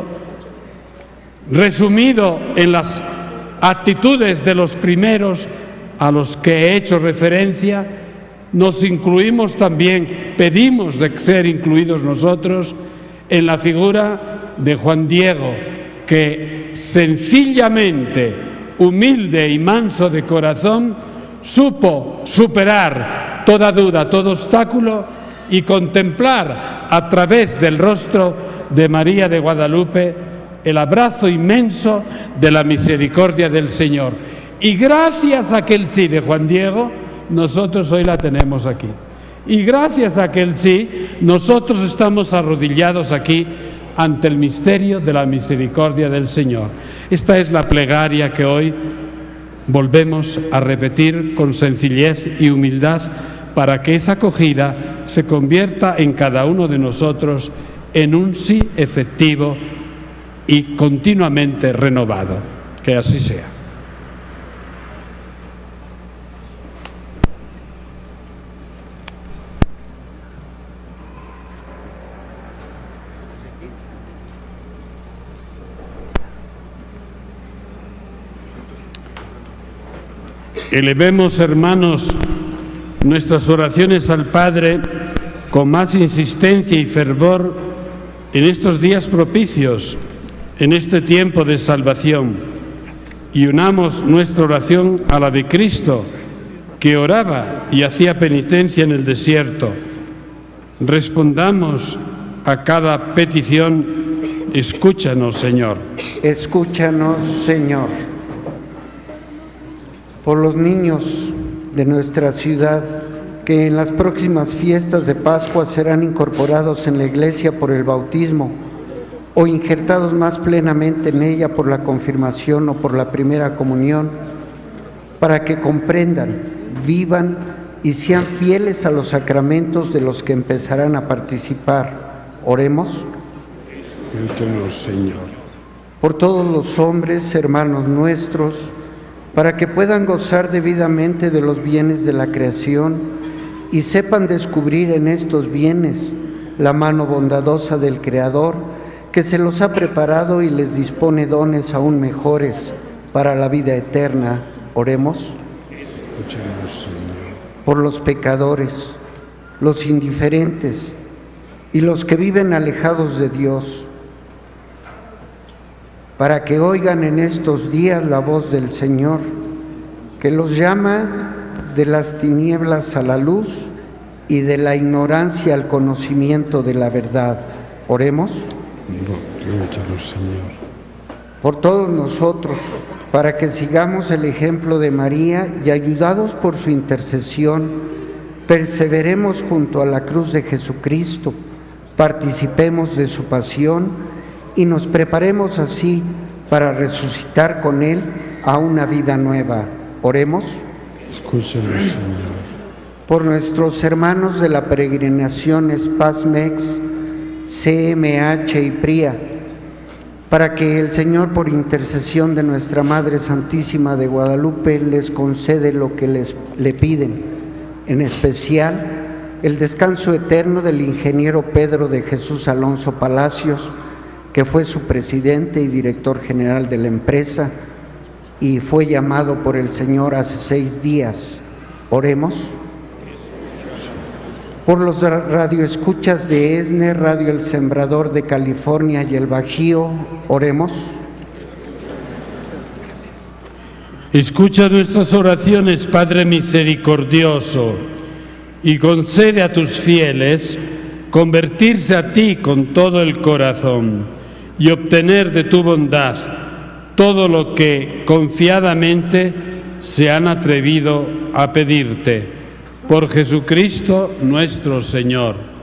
resumido en las actitudes de los primeros a los que he hecho referencia, nos incluimos también, pedimos de ser incluidos nosotros en la figura de Juan Diego, que sencillamente, humilde y manso de corazón, supo superar toda duda, todo obstáculo y contemplar a través del rostro de María de Guadalupe el abrazo inmenso de la misericordia del Señor. Y gracias a aquel sí de Juan Diego, nosotros hoy la tenemos aquí. Y gracias a aquel sí, nosotros estamos arrodillados aquí ante el misterio de la misericordia del Señor. Esta es la plegaria que hoy volvemos a repetir con sencillez y humildad, para que esa acogida se convierta en cada uno de nosotros en un sí efectivo y continuamente renovado. Que así sea. Elevemos, hermanos, nuestras oraciones al Padre con más insistencia y fervor en estos días propicios, en este tiempo de salvación, y unamos nuestra oración a la de Cristo, que oraba y hacía penitencia en el desierto. Respondamos a cada petición: escúchanos, Señor. Escúchanos, Señor. Por los niños de nuestra ciudad, que en las próximas fiestas de Pascua serán incorporados en la Iglesia por el bautismo o injertados más plenamente en ella por la confirmación o por la primera comunión, para que comprendan, vivan y sean fieles a los sacramentos de los que empezarán a participar. Oremos. Escúchanos, Señor. Por todos los hombres, hermanos nuestros, para que puedan gozar debidamente de los bienes de la creación y sepan descubrir en estos bienes la mano bondadosa del Creador, que se los ha preparado y les dispone dones aún mejores para la vida eterna. Oremos. Por los pecadores, los indiferentes y los que viven alejados de Dios, para que oigan en estos días la voz del Señor, que los llama de las tinieblas a la luz y de la ignorancia al conocimiento de la verdad. Oremos. Por todos nosotros, para que sigamos el ejemplo de María y, ayudados por su intercesión, perseveremos junto a la cruz de Jesucristo, participemos de su pasión y nos preparemos así para resucitar con Él a una vida nueva. Oremos. Escúchanos, Señor. Por nuestros hermanos de la peregrinación Spasmex, C M H y P R I A, para que el Señor, por intercesión de nuestra Madre Santísima de Guadalupe, les concede lo que les le piden, en especial el descanso eterno del ingeniero Pedro de Jesús Alonso Palacios, que fue su presidente y director general de la empresa y fue llamado por el Señor hace seis días. Oremos. por los radioescuchas de ESNE, Radio El Sembrador de California y el Bajío, oremos. Escucha nuestras oraciones, Padre misericordioso, y concede a tus fieles convertirse a ti con todo el corazón y obtener de tu bondad todo lo que confiadamente se han atrevido a pedirte. Por Jesucristo nuestro Señor.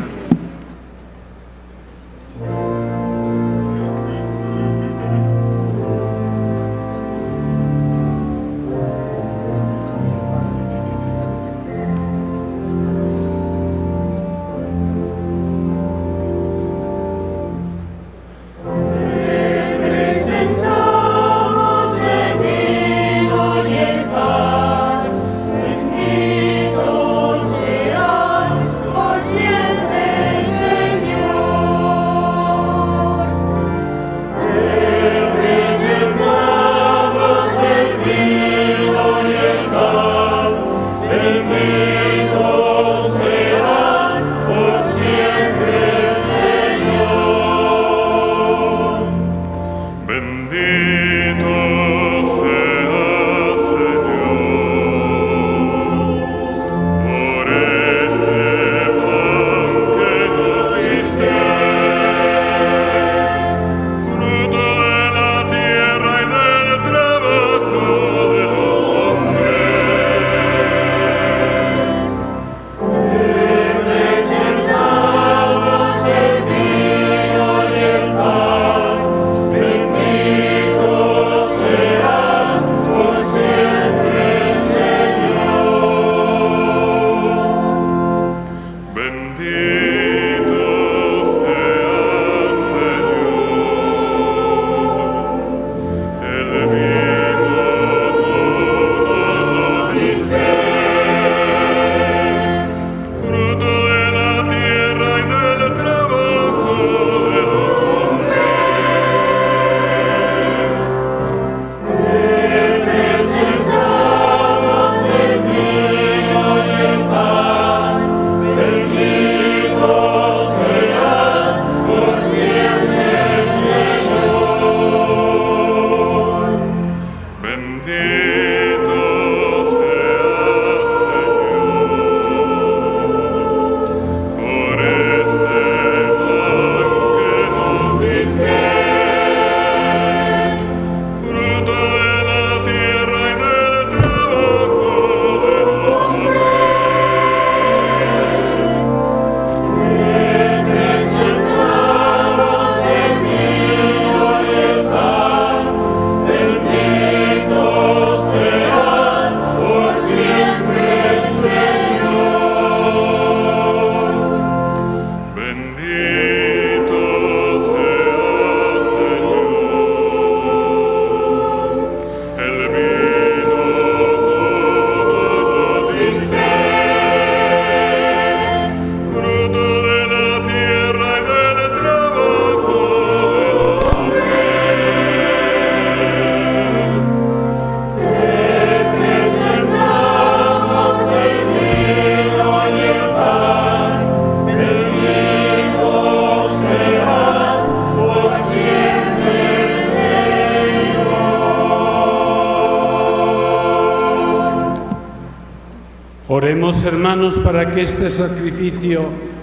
Oremos, hermanos, para que este sacrificio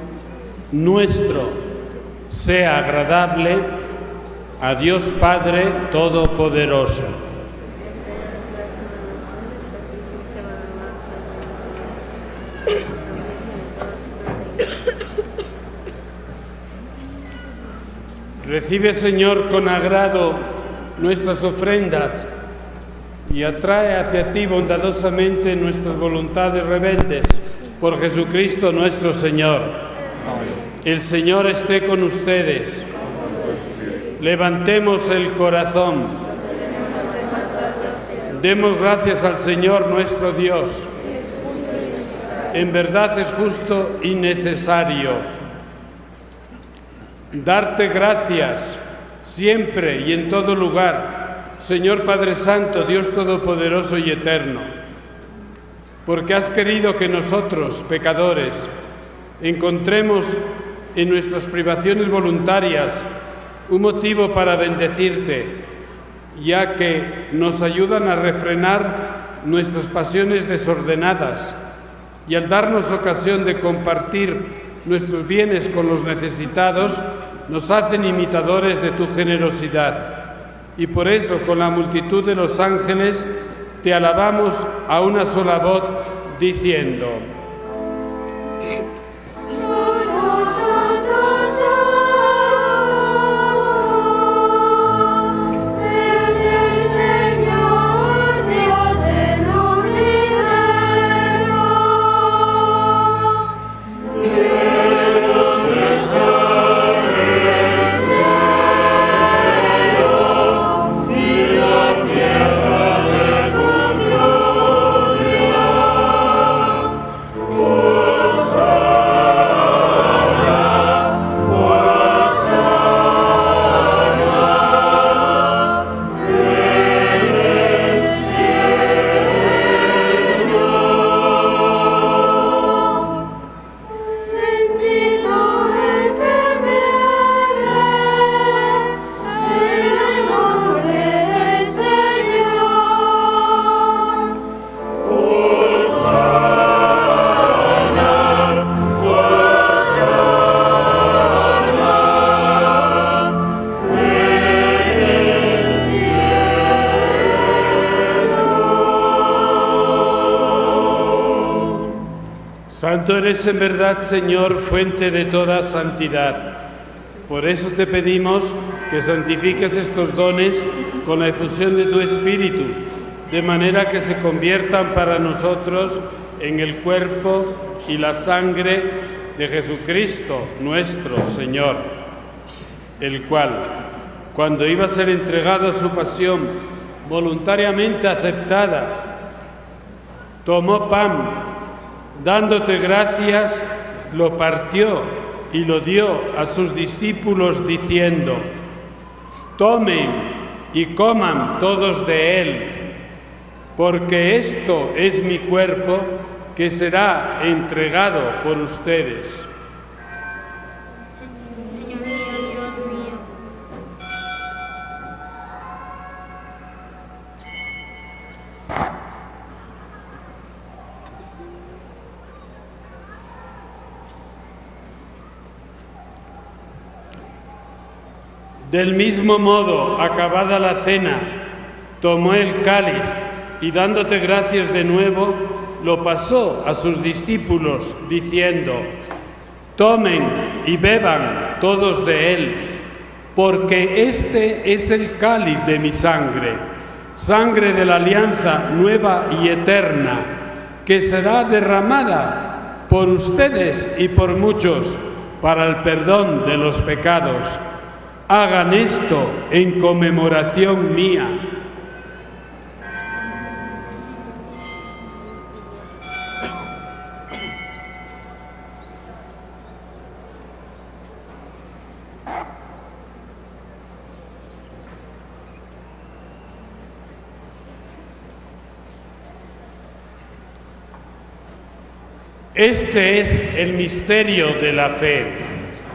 nuestro sea agradable a Dios Padre Todopoderoso. Recibe, Señor, con agrado nuestras ofrendas y atrae hacia ti bondadosamente nuestras voluntades rebeldes. Por Jesucristo nuestro Señor. El Señor esté con ustedes. Levantemos el corazón. Demos gracias al Señor nuestro Dios. En verdad es justo y necesario darte gracias siempre y en todo lugar, Señor Padre Santo, Dios Todopoderoso y Eterno, porque has querido que nosotros, pecadores, encontremos en nuestras privaciones voluntarias un motivo para bendecirte, ya que nos ayudan a refrenar nuestras pasiones desordenadas y al darnos ocasión de compartir nuestros bienes con los necesitados, nos hacen imitadores de tu generosidad. Y por eso, con la multitud de los ángeles, te alabamos a una sola voz, diciendo: Santo eres en verdad, Señor, fuente de toda santidad. Por eso te pedimos que santifiques estos dones con la efusión de tu Espíritu, de manera que se conviertan para nosotros en el cuerpo y la sangre de Jesucristo, nuestro Señor, el cual, cuando iba a ser entregado a su pasión voluntariamente aceptada, tomó pan, dándote gracias, lo partió y lo dio a sus discípulos diciendo: tomen y coman todos de él, porque esto es mi cuerpo que será entregado por ustedes. Del mismo modo, acabada la cena, tomó el cáliz y dándote gracias de nuevo, lo pasó a sus discípulos, diciendo: tomen y beban todos de él, porque este es el cáliz de mi sangre, sangre de la alianza nueva y eterna, que será derramada por ustedes y por muchos para el perdón de los pecados. Hagan esto en conmemoración mía. Este es el misterio de la fe.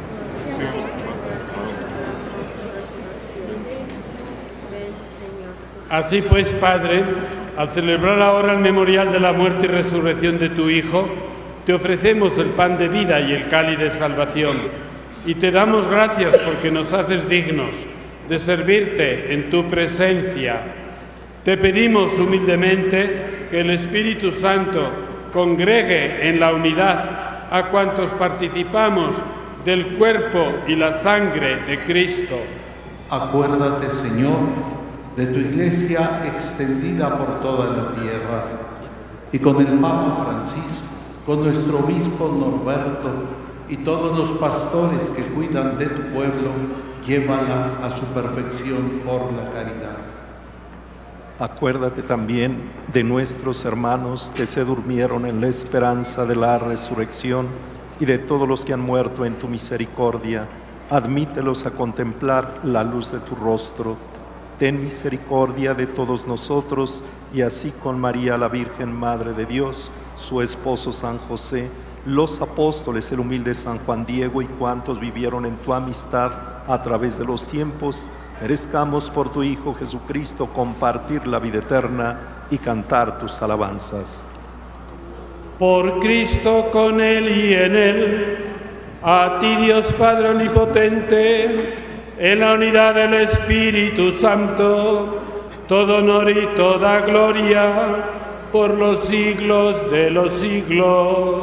Así pues, Padre, al celebrar ahora el memorial de la muerte y resurrección de tu Hijo, te ofrecemos el pan de vida y el cáliz de salvación, y te damos gracias porque nos haces dignos de servirte en tu presencia. Te pedimos humildemente que el Espíritu Santo congregue en la unidad a cuantos participamos del cuerpo y la sangre de Cristo. Acuérdate, Señor, de tu Iglesia extendida por toda la tierra, y con el Papa Francisco, con nuestro obispo Norberto y todos los pastores que cuidan de tu pueblo, llévala a su perfección por la caridad. Acuérdate también de nuestros hermanos que se durmieron en la esperanza de la resurrección y de todos los que han muerto en tu misericordia. Admítelos a contemplar la luz de tu rostro. Ten misericordia de todos nosotros y así con María la Virgen Madre de Dios, su esposo San José, los apóstoles, el humilde San Juan Diego y cuantos vivieron en tu amistad a través de los tiempos, merezcamos por tu Hijo Jesucristo compartir la vida eterna y cantar tus alabanzas. Por Cristo, con Él y en Él, a ti Dios Padre Omnipotente, en la unidad del Espíritu Santo, todo honor y toda gloria, por los siglos de los siglos.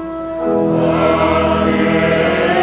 Amén.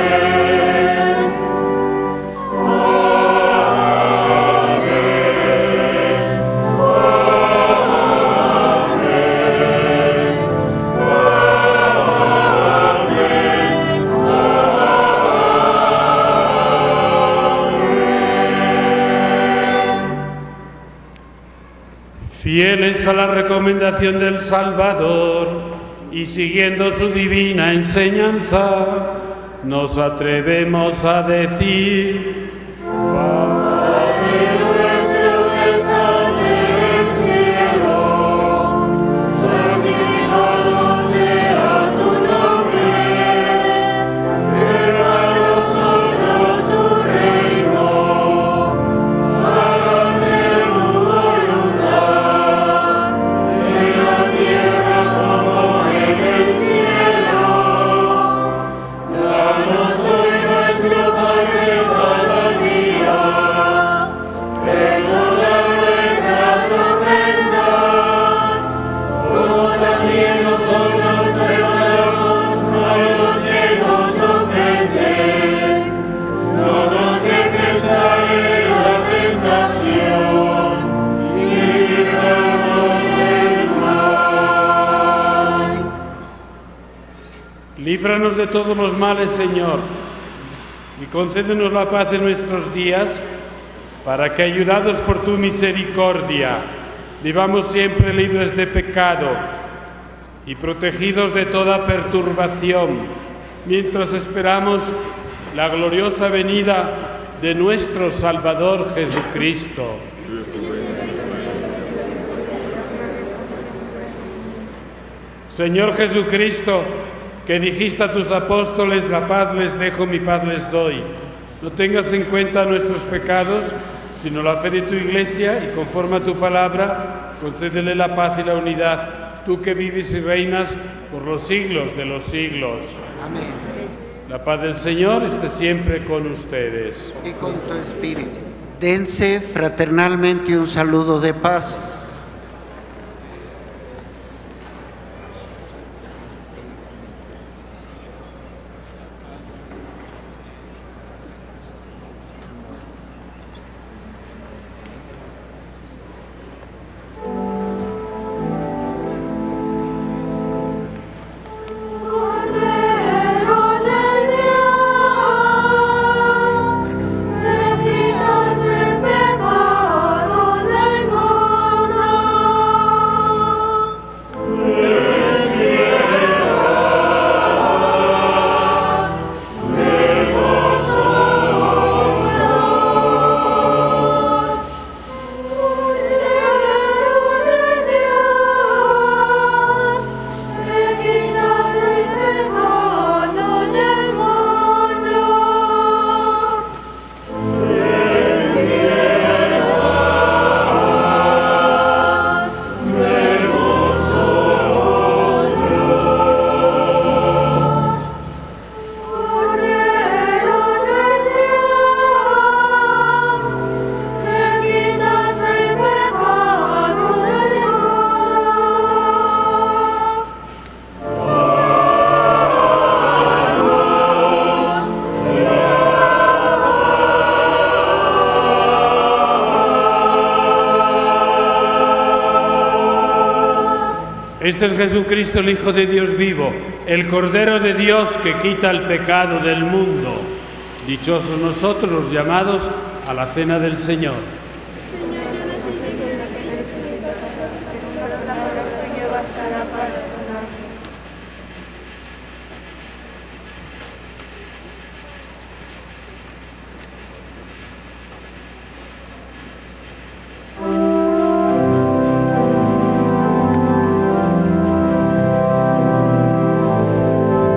Fieles a la recomendación del Salvador y siguiendo su divina enseñanza, nos atrevemos a decir: Padre nuestro que estás en el cielo, santificado sea tu nombre, venga a nosotros tu reino, hágase tu voluntad, en la tierra como en el cielo. Danos hoy nuestro pan de cada día, perdona nuestras ofensas, como también nosotros perdonamos a los que nos ofenden. No nos dejes caer en la tentación, y líbranos del mal. Líbranos de todos los males, Señor, y concédenos la paz en nuestros días, para que, ayudados por tu misericordia, vivamos siempre libres de pecado y protegidos de toda perturbación, mientras esperamos la gloriosa venida de nuestro Salvador Jesucristo. Señor Jesucristo, que dijiste a tus apóstoles: la paz les dejo, mi paz les doy. No tengas en cuenta nuestros pecados, sino la fe de tu Iglesia, y conforme a tu palabra, concédele la paz y la unidad, tú que vives y reinas por los siglos de los siglos. Amén. La paz del Señor esté siempre con ustedes. Y con tu espíritu. Dense fraternalmente un saludo de paz. Cordero de Dios, te quitas el pecado del mundo. Ten piedad de nosotros. Cordero de Dios, te quitas el pecado del mundo. Ten piedad de nosotros. Cordero de Dios, te quitas el pecado del mundo. Este es Jesucristo, el Hijo de Dios vivo, el Cordero de Dios que quita el pecado del mundo. Dichosos nosotros los llamados a la cena del Señor. Señor, yo no soy digna que eres pero para la palabra tuya bastará para sanar. Amén.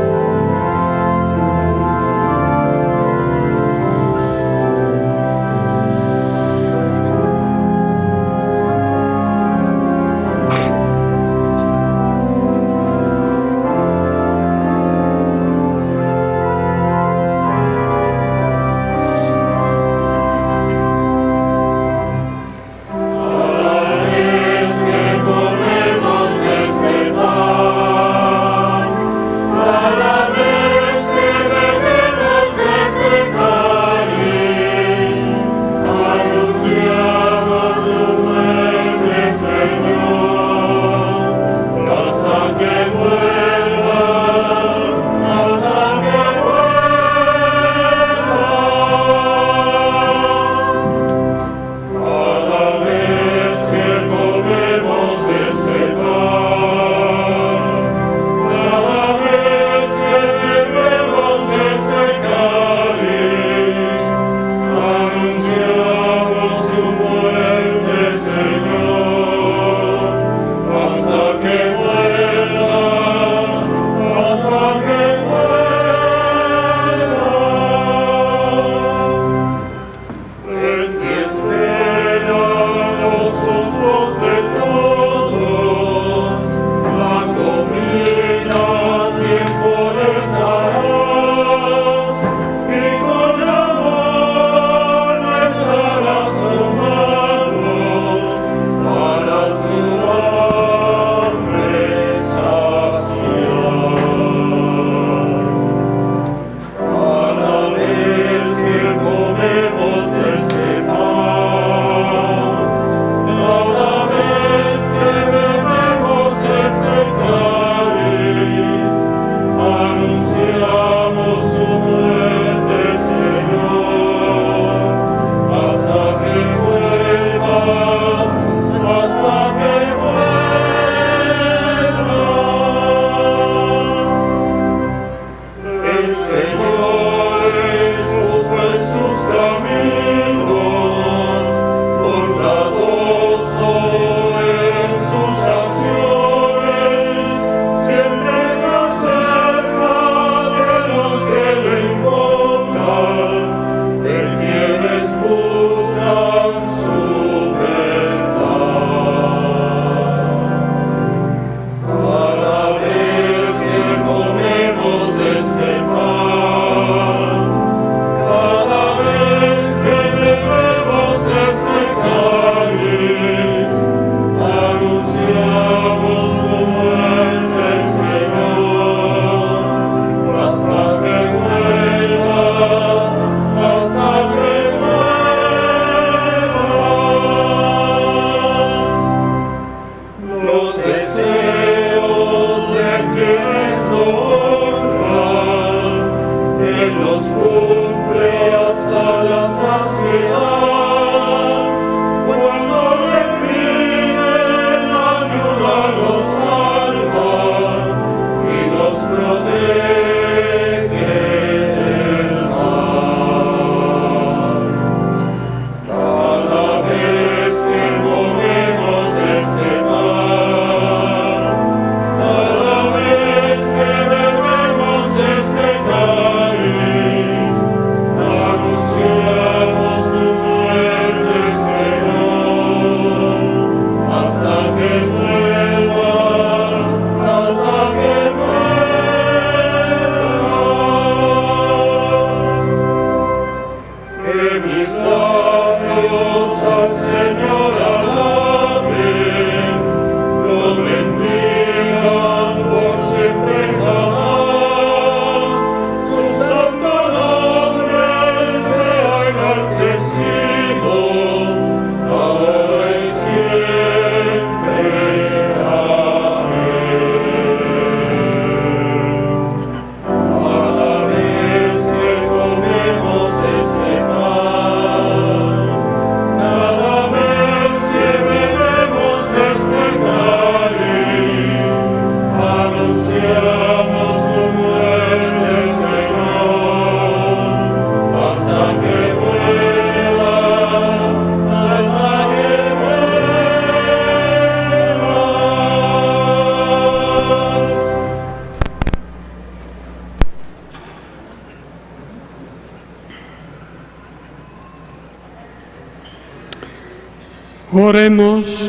Oremos.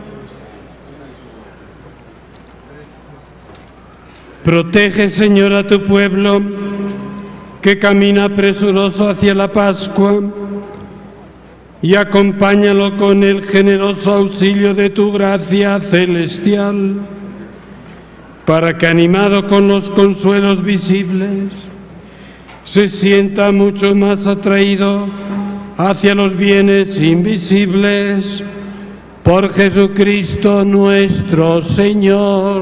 Protege, Señor, a tu pueblo que camina presuroso hacia la Pascua y acompáñalo con el generoso auxilio de tu gracia celestial, para que, animado con los consuelos visibles, se sienta mucho más atraído hacia los bienes invisibles. Por Jesucristo nuestro Señor.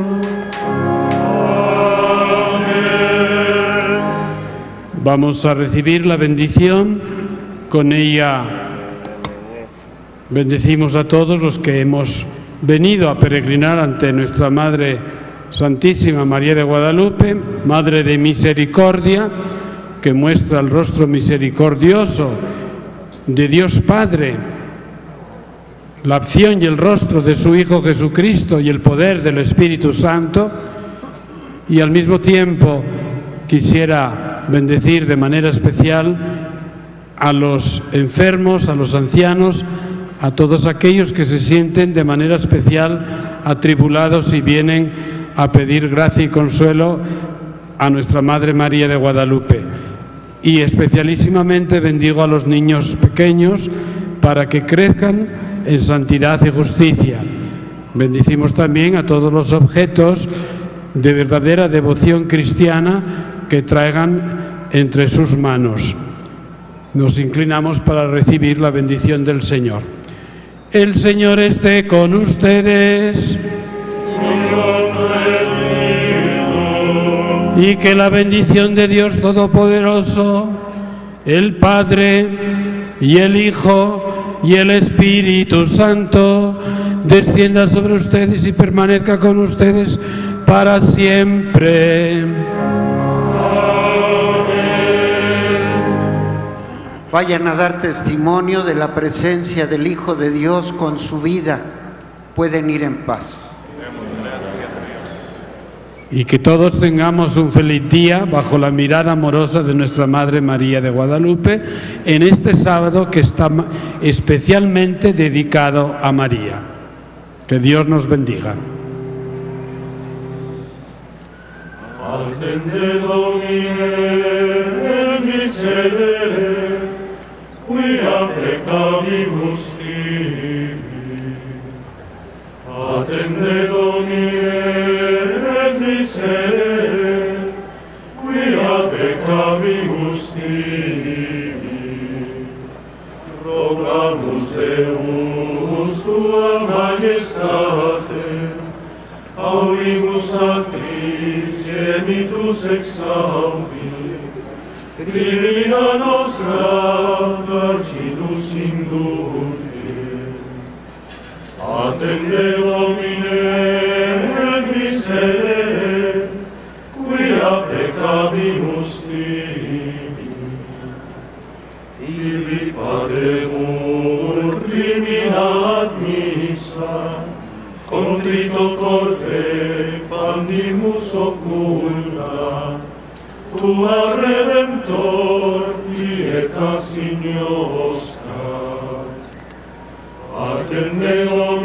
Vamos a recibir la bendición. Con ella bendecimos a todos los que hemos venido a peregrinar ante nuestra Madre Santísima María de Guadalupe, Madre de Misericordia, que muestra el rostro misericordioso de Dios Padre, la acción y el rostro de su Hijo Jesucristo y el poder del Espíritu Santo. Y al mismo tiempo quisiera bendecir de manera especial a los enfermos, a los ancianos, a todos aquellos que se sienten de manera especial atribulados y vienen a pedir gracia y consuelo a nuestra Madre María de Guadalupe. Y especialísimamente bendigo a los niños pequeños para que crezcan en santidad y justicia. Bendicimos también a todos los objetos de verdadera devoción cristiana que traigan entre sus manos. Nos inclinamos para recibir la bendición del Señor. El Señor esté con ustedes. Y que la bendición de Dios Todopoderoso, el Padre y el Hijo y el Espíritu Santo, descienda sobre ustedes y permanezca con ustedes para siempre. Vayan a dar testimonio de la presencia del Hijo de Dios con su vida. Pueden ir en paz. Y que todos tengamos un feliz día bajo la mirada amorosa de nuestra Madre María de Guadalupe en este sábado que está especialmente dedicado a María. Que Dios nos bendiga. Attende Domine miserere, quia peccavimus tibi. Attende Domine miserere, quia peccavimus tibi. Rogamus Deus tua majestate, aurimus actis genitus exaudi, divina nostra garcidus indulge. Attende Domine miserere, quia peccavimus tibi. Ibi fademur crimina admissa, contrito corde pandimus occulta, tua Redemptor pietas ignosca. Attende